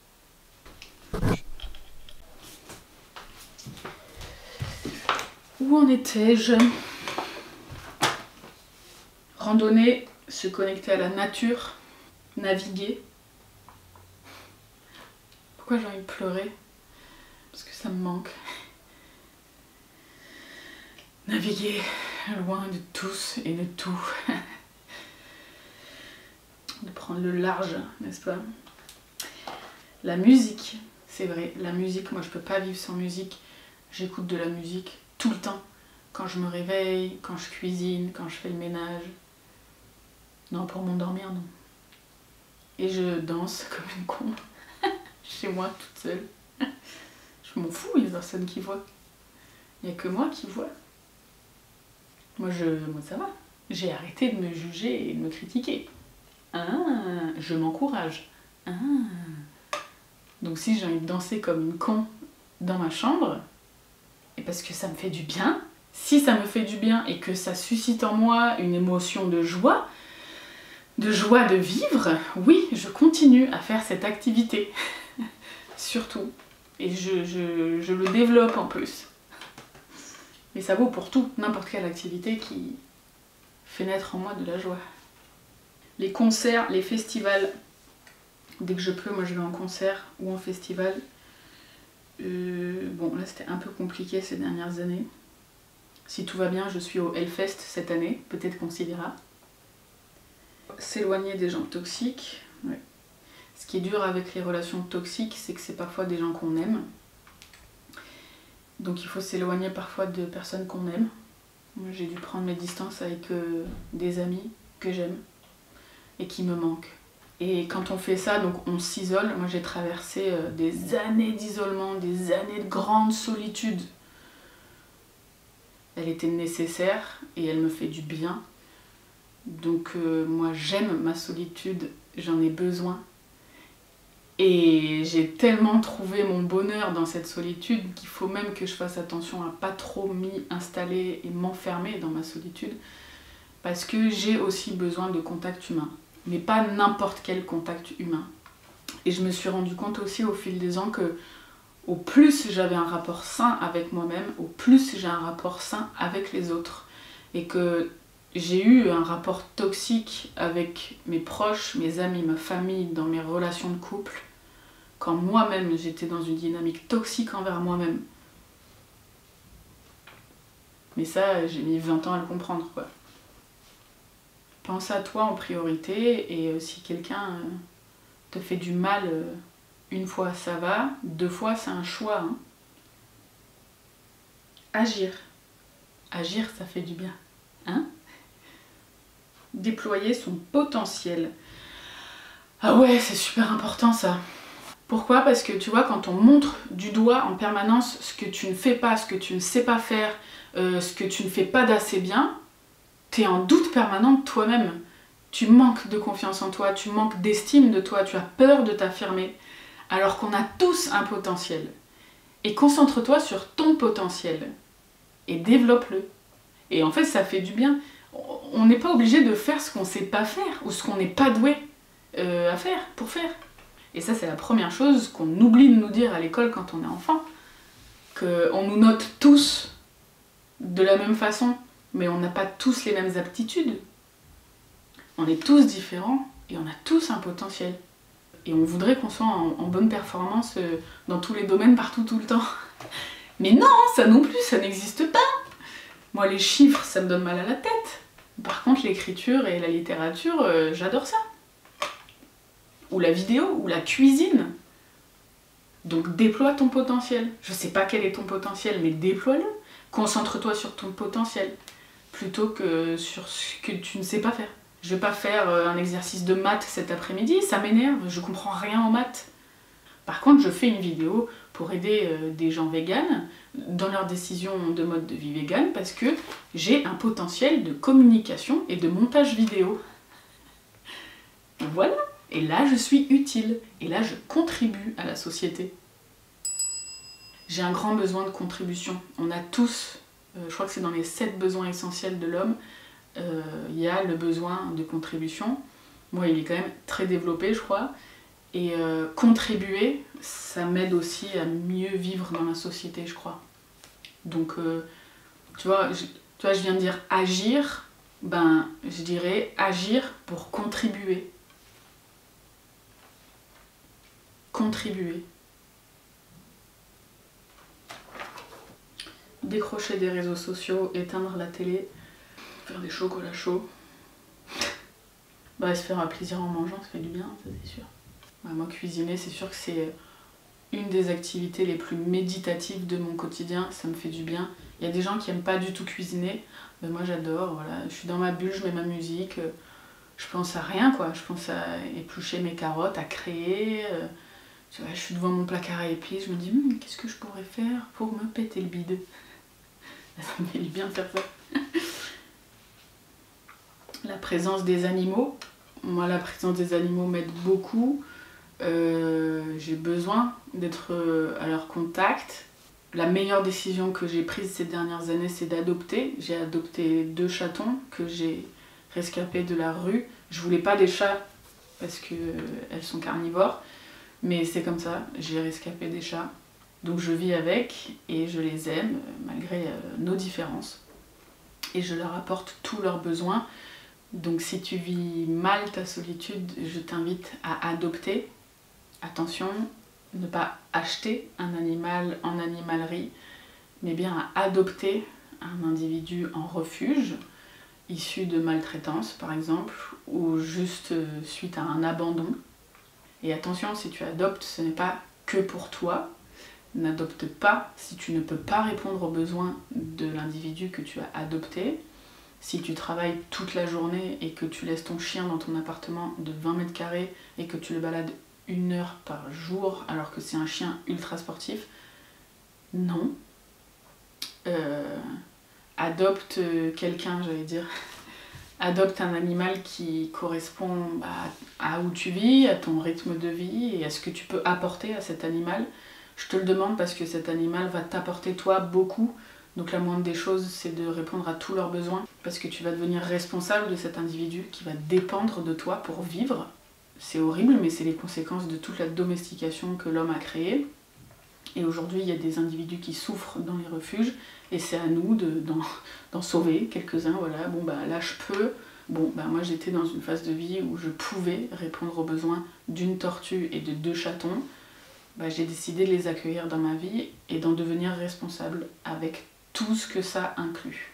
Où en étais-je? Randonner, se connecter à la nature, naviguer. Pourquoi j'ai envie de pleurer? Parce que ça me manque. Naviguer loin de tous et de tout. De prendre le large, n'est-ce pas? La musique, c'est vrai, la musique, moi je peux pas vivre sans musique. J'écoute de la musique tout le temps. Quand je me réveille, quand je cuisine, quand je fais le ménage. Non, pour m'endormir, non. Et je danse comme une con. Chez moi, toute seule. Je m'en fous, il y a personne qui voit. Il n'y a que moi qui vois. Moi ça va. J'ai arrêté de me juger et de me critiquer. Ah, je m'encourage. Ah. Donc si j'ai envie de danser comme une con dans ma chambre, et parce que ça me fait du bien, si ça me fait du bien et que ça suscite en moi une émotion de joie de vivre, oui, je continue à faire cette activité. Surtout. Et je le développe en plus. Mais ça vaut pour tout, n'importe quelle activité qui fait naître en moi de la joie. Les concerts, les festivals, dès que je peux, moi je vais en concert ou en festival. Bon, là c'était un peu compliqué ces dernières années. Si tout va bien, je suis au Hellfest cette année, peut-être qu'on s'y verra. S'éloigner des gens toxiques. Ouais. Ce qui est dur avec les relations toxiques, c'est que c'est parfois des gens qu'on aime. Donc il faut s'éloigner parfois de personnes qu'on aime. Moi j'ai dû prendre mes distances avec des amis que j'aime et qui me manquent. Et quand on fait ça, donc on s'isole. Moi j'ai traversé des années d'isolement, des années de grande solitude. Elle était nécessaire et elle me fait du bien. Donc moi j'aime ma solitude, j'en ai besoin. Et j'ai tellement trouvé mon bonheur dans cette solitude qu'il faut même que je fasse attention à pas trop m'y installer et m'enfermer dans ma solitude. Parce que j'ai aussi besoin de contact humain. Mais pas n'importe quel contact humain. Et je me suis rendu compte aussi au fil des ans que au plus j'avais un rapport sain avec moi-même, au plus j'ai un rapport sain avec les autres. Et que j'ai eu un rapport toxique avec mes proches, mes amis, ma famille, dans mes relations de couple, quand moi-même j'étais dans une dynamique toxique envers moi-même. Mais ça, j'ai mis 20 ans à le comprendre, quoi. Pense à toi en priorité, et si quelqu'un te fait du mal une fois, ça va, 2 fois, c'est un choix. Hein. Agir. Agir, ça fait du bien. Hein? Déployer son potentiel. Ah ouais, c'est super important ça. Pourquoi? Parce que tu vois, quand on montre du doigt en permanence ce que tu ne fais pas, ce que tu ne sais pas faire, ce que tu ne fais pas d'assez bien, t'es en doute permanent de toi-même. Tu manques de confiance en toi, tu manques d'estime de toi, tu as peur de t'affirmer, alors qu'on a tous un potentiel. Et concentre-toi sur ton potentiel et développe-le. Et en fait, ça fait du bien. On n'est pas obligé de faire ce qu'on ne sait pas faire ou ce qu'on n'est pas doué à faire, pour faire. Et ça, c'est la première chose qu'on oublie de nous dire à l'école quand on est enfant. Qu'on nous note tous de la même façon, mais on n'a pas tous les mêmes aptitudes. On est tous différents et on a tous un potentiel. Et on voudrait qu'on soit en bonne performance dans tous les domaines, partout, tout le temps. Mais non, ça non plus, ça n'existe pas. Moi, les chiffres, ça me donne mal à la tête. Par contre, l'écriture et la littérature, j'adore ça. Ou la vidéo, ou la cuisine. Donc déploie ton potentiel. Je sais pas quel est ton potentiel, mais déploie-le. Concentre-toi sur ton potentiel, plutôt que sur ce que tu ne sais pas faire. Je vais pas faire un exercice de maths cet après-midi, ça m'énerve, je comprends rien en maths. Par contre, je fais une vidéo pour aider des gens véganes dans leur décision de mode de vie végane parce que j'ai un potentiel de communication et de montage vidéo. Voilà. Et là, je suis utile. Et là, je contribue à la société. J'ai un grand besoin de contribution. On a tous, je crois que c'est dans les 7 besoins essentiels de l'homme, il y a le besoin de contribution. Moi, il est quand même très développé, je crois. Et contribuer, ça m'aide aussi à mieux vivre dans la société, je crois. Donc, tu vois, je viens de dire agir, ben, je dirais agir pour contribuer. Contribuer. Décrocher des réseaux sociaux, éteindre la télé, faire des chocolats chauds. Bah, se faire plaisir en mangeant, ça fait du bien, ça c'est sûr. Bah, moi, cuisiner, c'est sûr que c'est une des activités les plus méditatives de mon quotidien, ça me fait du bien. Il y a des gens qui aiment pas du tout cuisiner, mais moi j'adore, voilà. Je suis dans ma bulle, je mets ma musique, je pense à rien quoi, je pense à éplucher mes carottes, à créer. Tu vois, je suis devant mon placard à épices, je me dis qu'est-ce que je pourrais faire pour me péter le bide. Ça me fait du bien de faire ça. La présence des animaux. Moi, la présence des animaux m'aide beaucoup. J'ai besoin d'être à leur contact. La meilleure décision que j'ai prise ces dernières années, c'est d'adopter. J'ai adopté 2 chatons que j'ai rescapés de la rue. Je voulais pas des chats parce qu'elles sont carnivores. Mais c'est comme ça, j'ai rescapé des chats. Donc je vis avec et je les aime malgré nos différences. Et je leur apporte tous leurs besoins. Donc si tu vis mal ta solitude, je t'invite à adopter. Attention, ne pas acheter un animal en animalerie, mais bien à adopter un individu en refuge, issu de maltraitance par exemple, ou juste suite à un abandon. Et attention, si tu adoptes, ce n'est pas que pour toi. N'adopte pas si tu ne peux pas répondre aux besoins de l'individu que tu as adopté. Si tu travailles toute la journée et que tu laisses ton chien dans ton appartement de 20 mètres carrés et que tu le balades 1 heure par jour alors que c'est un chien ultra sportif, non. Adopte quelqu'un, j'allais dire. Adopte un animal qui correspond à où tu vis, à ton rythme de vie et à ce que tu peux apporter à cet animal. Je te le demande parce que cet animal va t'apporter toi beaucoup. Donc la moindre des choses, c'est de répondre à tous leurs besoins parce que tu vas devenir responsable de cet individu qui va dépendre de toi pour vivre. C'est horrible, mais c'est les conséquences de toute la domestication que l'homme a créée. Et aujourd'hui, il y a des individus qui souffrent dans les refuges et c'est à nous d'en sauver quelques-uns. Voilà, bon bah là je peux. Bon bah moi j'étais dans une phase de vie où je pouvais répondre aux besoins d'une tortue et de 2 chatons. Bah, j'ai décidé de les accueillir dans ma vie et d'en devenir responsable avec tout ce que ça inclut.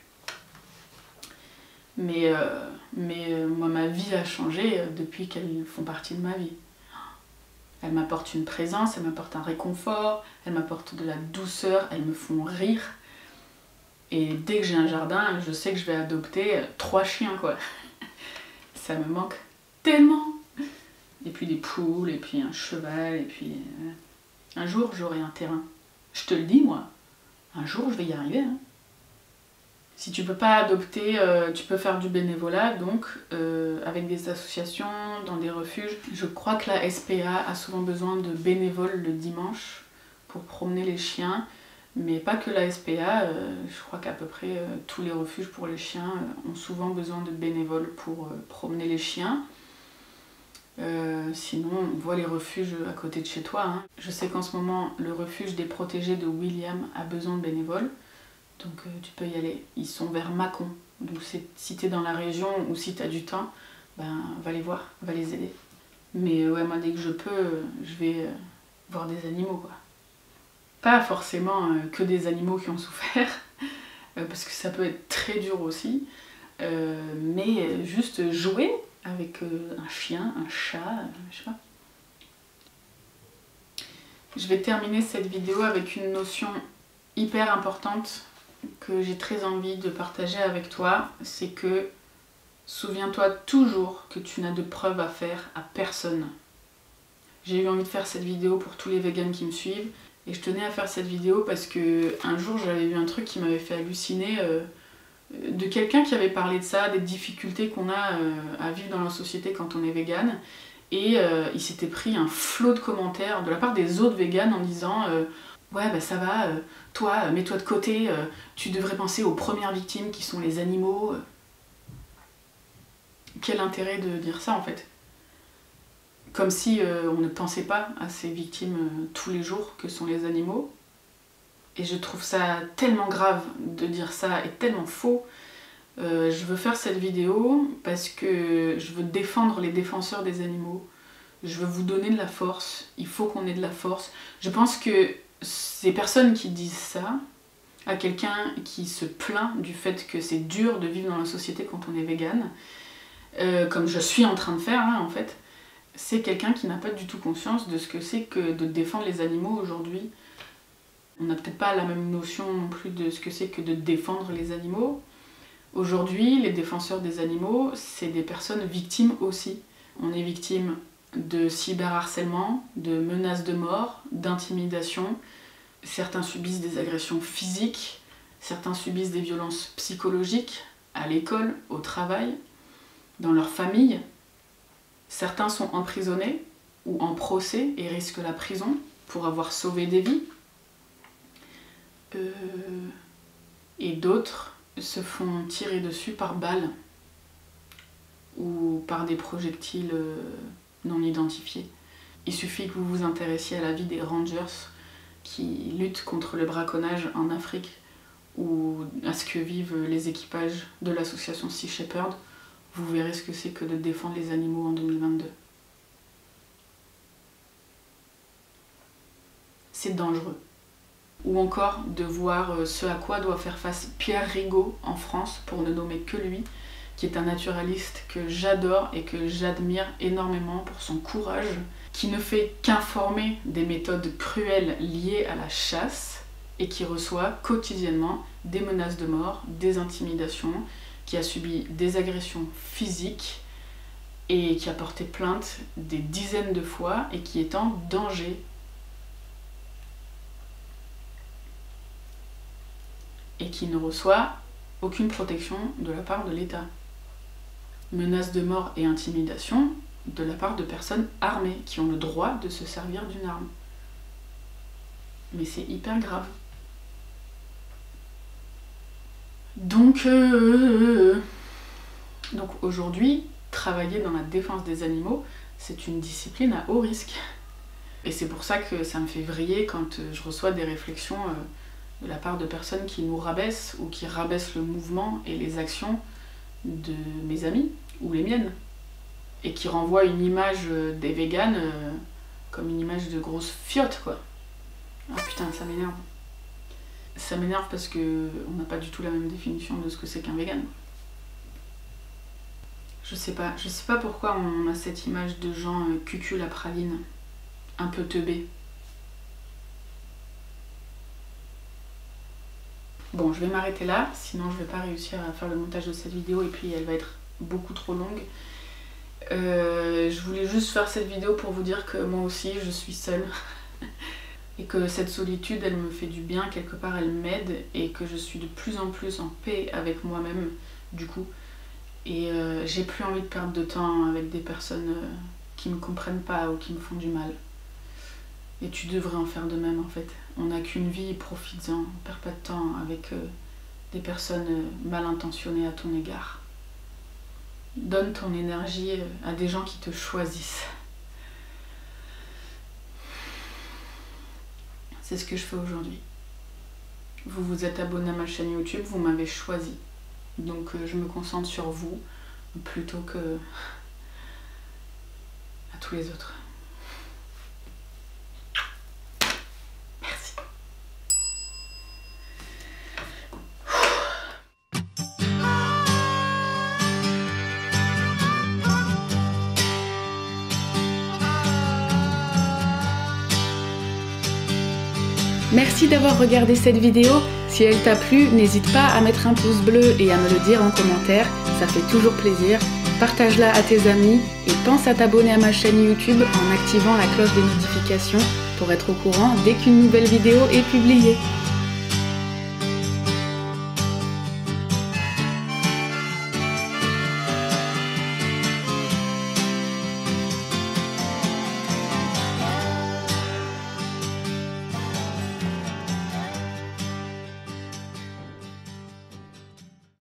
Mais moi, ma vie a changé depuis qu'elles font partie de ma vie. Elles m'apportent une présence, elles m'apportent un réconfort, elles m'apportent de la douceur, elles me font rire. Et dès que j'ai un jardin, je sais que je vais adopter 3 chiens, quoi. Ça me manque tellement. Et puis des poules, et puis un cheval, et puis... un jour, j'aurai un terrain. Je te le dis, moi. Un jour, je vais y arriver. Hein. Si tu peux pas adopter, tu peux faire du bénévolat, donc avec des associations, dans des refuges. Je crois que la SPA a souvent besoin de bénévoles le dimanche pour promener les chiens, mais pas que la SPA. Je crois qu'à peu près tous les refuges pour les chiens ont souvent besoin de bénévoles pour promener les chiens. Sinon, on voit les refuges à côté de chez toi. Hein. Je sais qu'en ce moment, le refuge des protégés de William a besoin de bénévoles. Donc tu peux y aller. Ils sont vers Mâcon. Donc si tu es dans la région ou si tu as du temps, ben, va les voir, va les aider. Mais ouais, moi dès que je peux, je vais voir des animaux, quoi. Pas forcément que des animaux qui ont souffert, parce que ça peut être très dur aussi, mais juste jouer avec un chien, un chat, je sais pas. Je vais terminer cette vidéo avec une notion hyper importante que j'ai très envie de partager avec toi, c'est que souviens-toi toujours que tu n'as de preuves à faire à personne. J'ai eu envie de faire cette vidéo pour tous les végans qui me suivent, et je tenais à faire cette vidéo parce que un jour j'avais vu un truc qui m'avait fait halluciner, de quelqu'un qui avait parlé de ça, des difficultés qu'on a à vivre dans la société quand on est vegan, et il s'était pris un flot de commentaires de la part des autres véganes en disant ouais bah ça va, toi mets-toi de côté, tu devrais penser aux premières victimes qui sont les animaux. Quel intérêt de dire ça en fait? Comme si on ne pensait pas à ces victimes tous les jours que sont les animaux. Et je trouve ça tellement grave de dire ça et tellement faux. Je veux faire cette vidéo parce que je veux défendre les défenseurs des animaux. Je veux vous donner de la force. Il faut qu'on ait de la force. Je pense que ces personnes qui disent ça à quelqu'un qui se plaint du fait que c'est dur de vivre dans la société quand on est vegan, comme je suis en train de faire en fait, c'est quelqu'un qui n'a pas du tout conscience de ce que c'est que de défendre les animaux aujourd'hui. On n'a peut-être pas la même notion non plus de ce que c'est que de défendre les animaux. Aujourd'hui, les défenseurs des animaux, c'est des personnes victimes aussi. On est victime de cyberharcèlement, de menaces de mort, d'intimidation. Certains subissent des agressions physiques, certains subissent des violences psychologiques à l'école, au travail, dans leur famille. Certains sont emprisonnés ou en procès et risquent la prison pour avoir sauvé des vies. Et d'autres se font tirer dessus par balles ou par des projectiles non identifiés. Il suffit que vous vous intéressiez à la vie des rangers qui luttent contre le braconnage en Afrique ou à ce que vivent les équipages de l'association Sea Shepherd. Vous verrez ce que c'est que de défendre les animaux en 2022. C'est dangereux. Ou encore de voir ce à quoi doit faire face Pierre Rigaud en France, pour ne nommer que lui, qui est un naturaliste que j'adore et que j'admire énormément pour son courage, qui ne fait qu'informer des méthodes cruelles liées à la chasse et qui reçoit quotidiennement des menaces de mort, des intimidations, qui a subi des agressions physiques et qui a porté plainte des dizaines de fois et qui est en danger. Et qui ne reçoit aucune protection de la part de l'État. Menaces de mort et intimidation de la part de personnes armées qui ont le droit de se servir d'une arme. Mais c'est hyper grave. Donc aujourd'hui, travailler dans la défense des animaux, c'est une discipline à haut risque. Et c'est pour ça que ça me fait vriller quand je reçois des réflexions de la part de personnes qui nous rabaissent ou qui rabaissent le mouvement et les actions de mes amis ou les miennes et qui renvoient une image des véganes comme une image de grosse fiotte quoi. Ah putain, ça m'énerve. Ça m'énerve parce que on n'a pas du tout la même définition de ce que c'est qu'un vegan. Je sais pas pourquoi on a cette image de gens cucul à praline, un peu teubés. Bon, je vais m'arrêter là, sinon je vais pas réussir à faire le montage de cette vidéo et puis elle va être beaucoup trop longue. Je voulais juste faire cette vidéo pour vous dire que moi aussi je suis seule et que cette solitude elle me fait du bien, quelque part elle m'aide et que je suis de plus en plus en paix avec moi-même du coup. Et j'ai plus envie de perdre de temps avec des personnes qui me comprennent pas ou qui me font du mal. Et tu devrais en faire de même en fait. On n'a qu'une vie, profites-en, perds pas de temps avec des personnes mal intentionnées à ton égard. Donne ton énergie à des gens qui te choisissent. C'est ce que je fais aujourd'hui. Vous vous êtes abonné à ma chaîne YouTube, vous m'avez choisi. Donc je me concentre sur vous plutôt que à tous les autres. Merci. Merci d'avoir regardé cette vidéo. Si elle t'a plu, n'hésite pas à mettre un pouce bleu et à me le dire en commentaire, ça fait toujours plaisir. Partage-la à tes amis et pense à t'abonner à ma chaîne YouTube en activant la cloche des notifications pour être au courant dès qu'une nouvelle vidéo est publiée.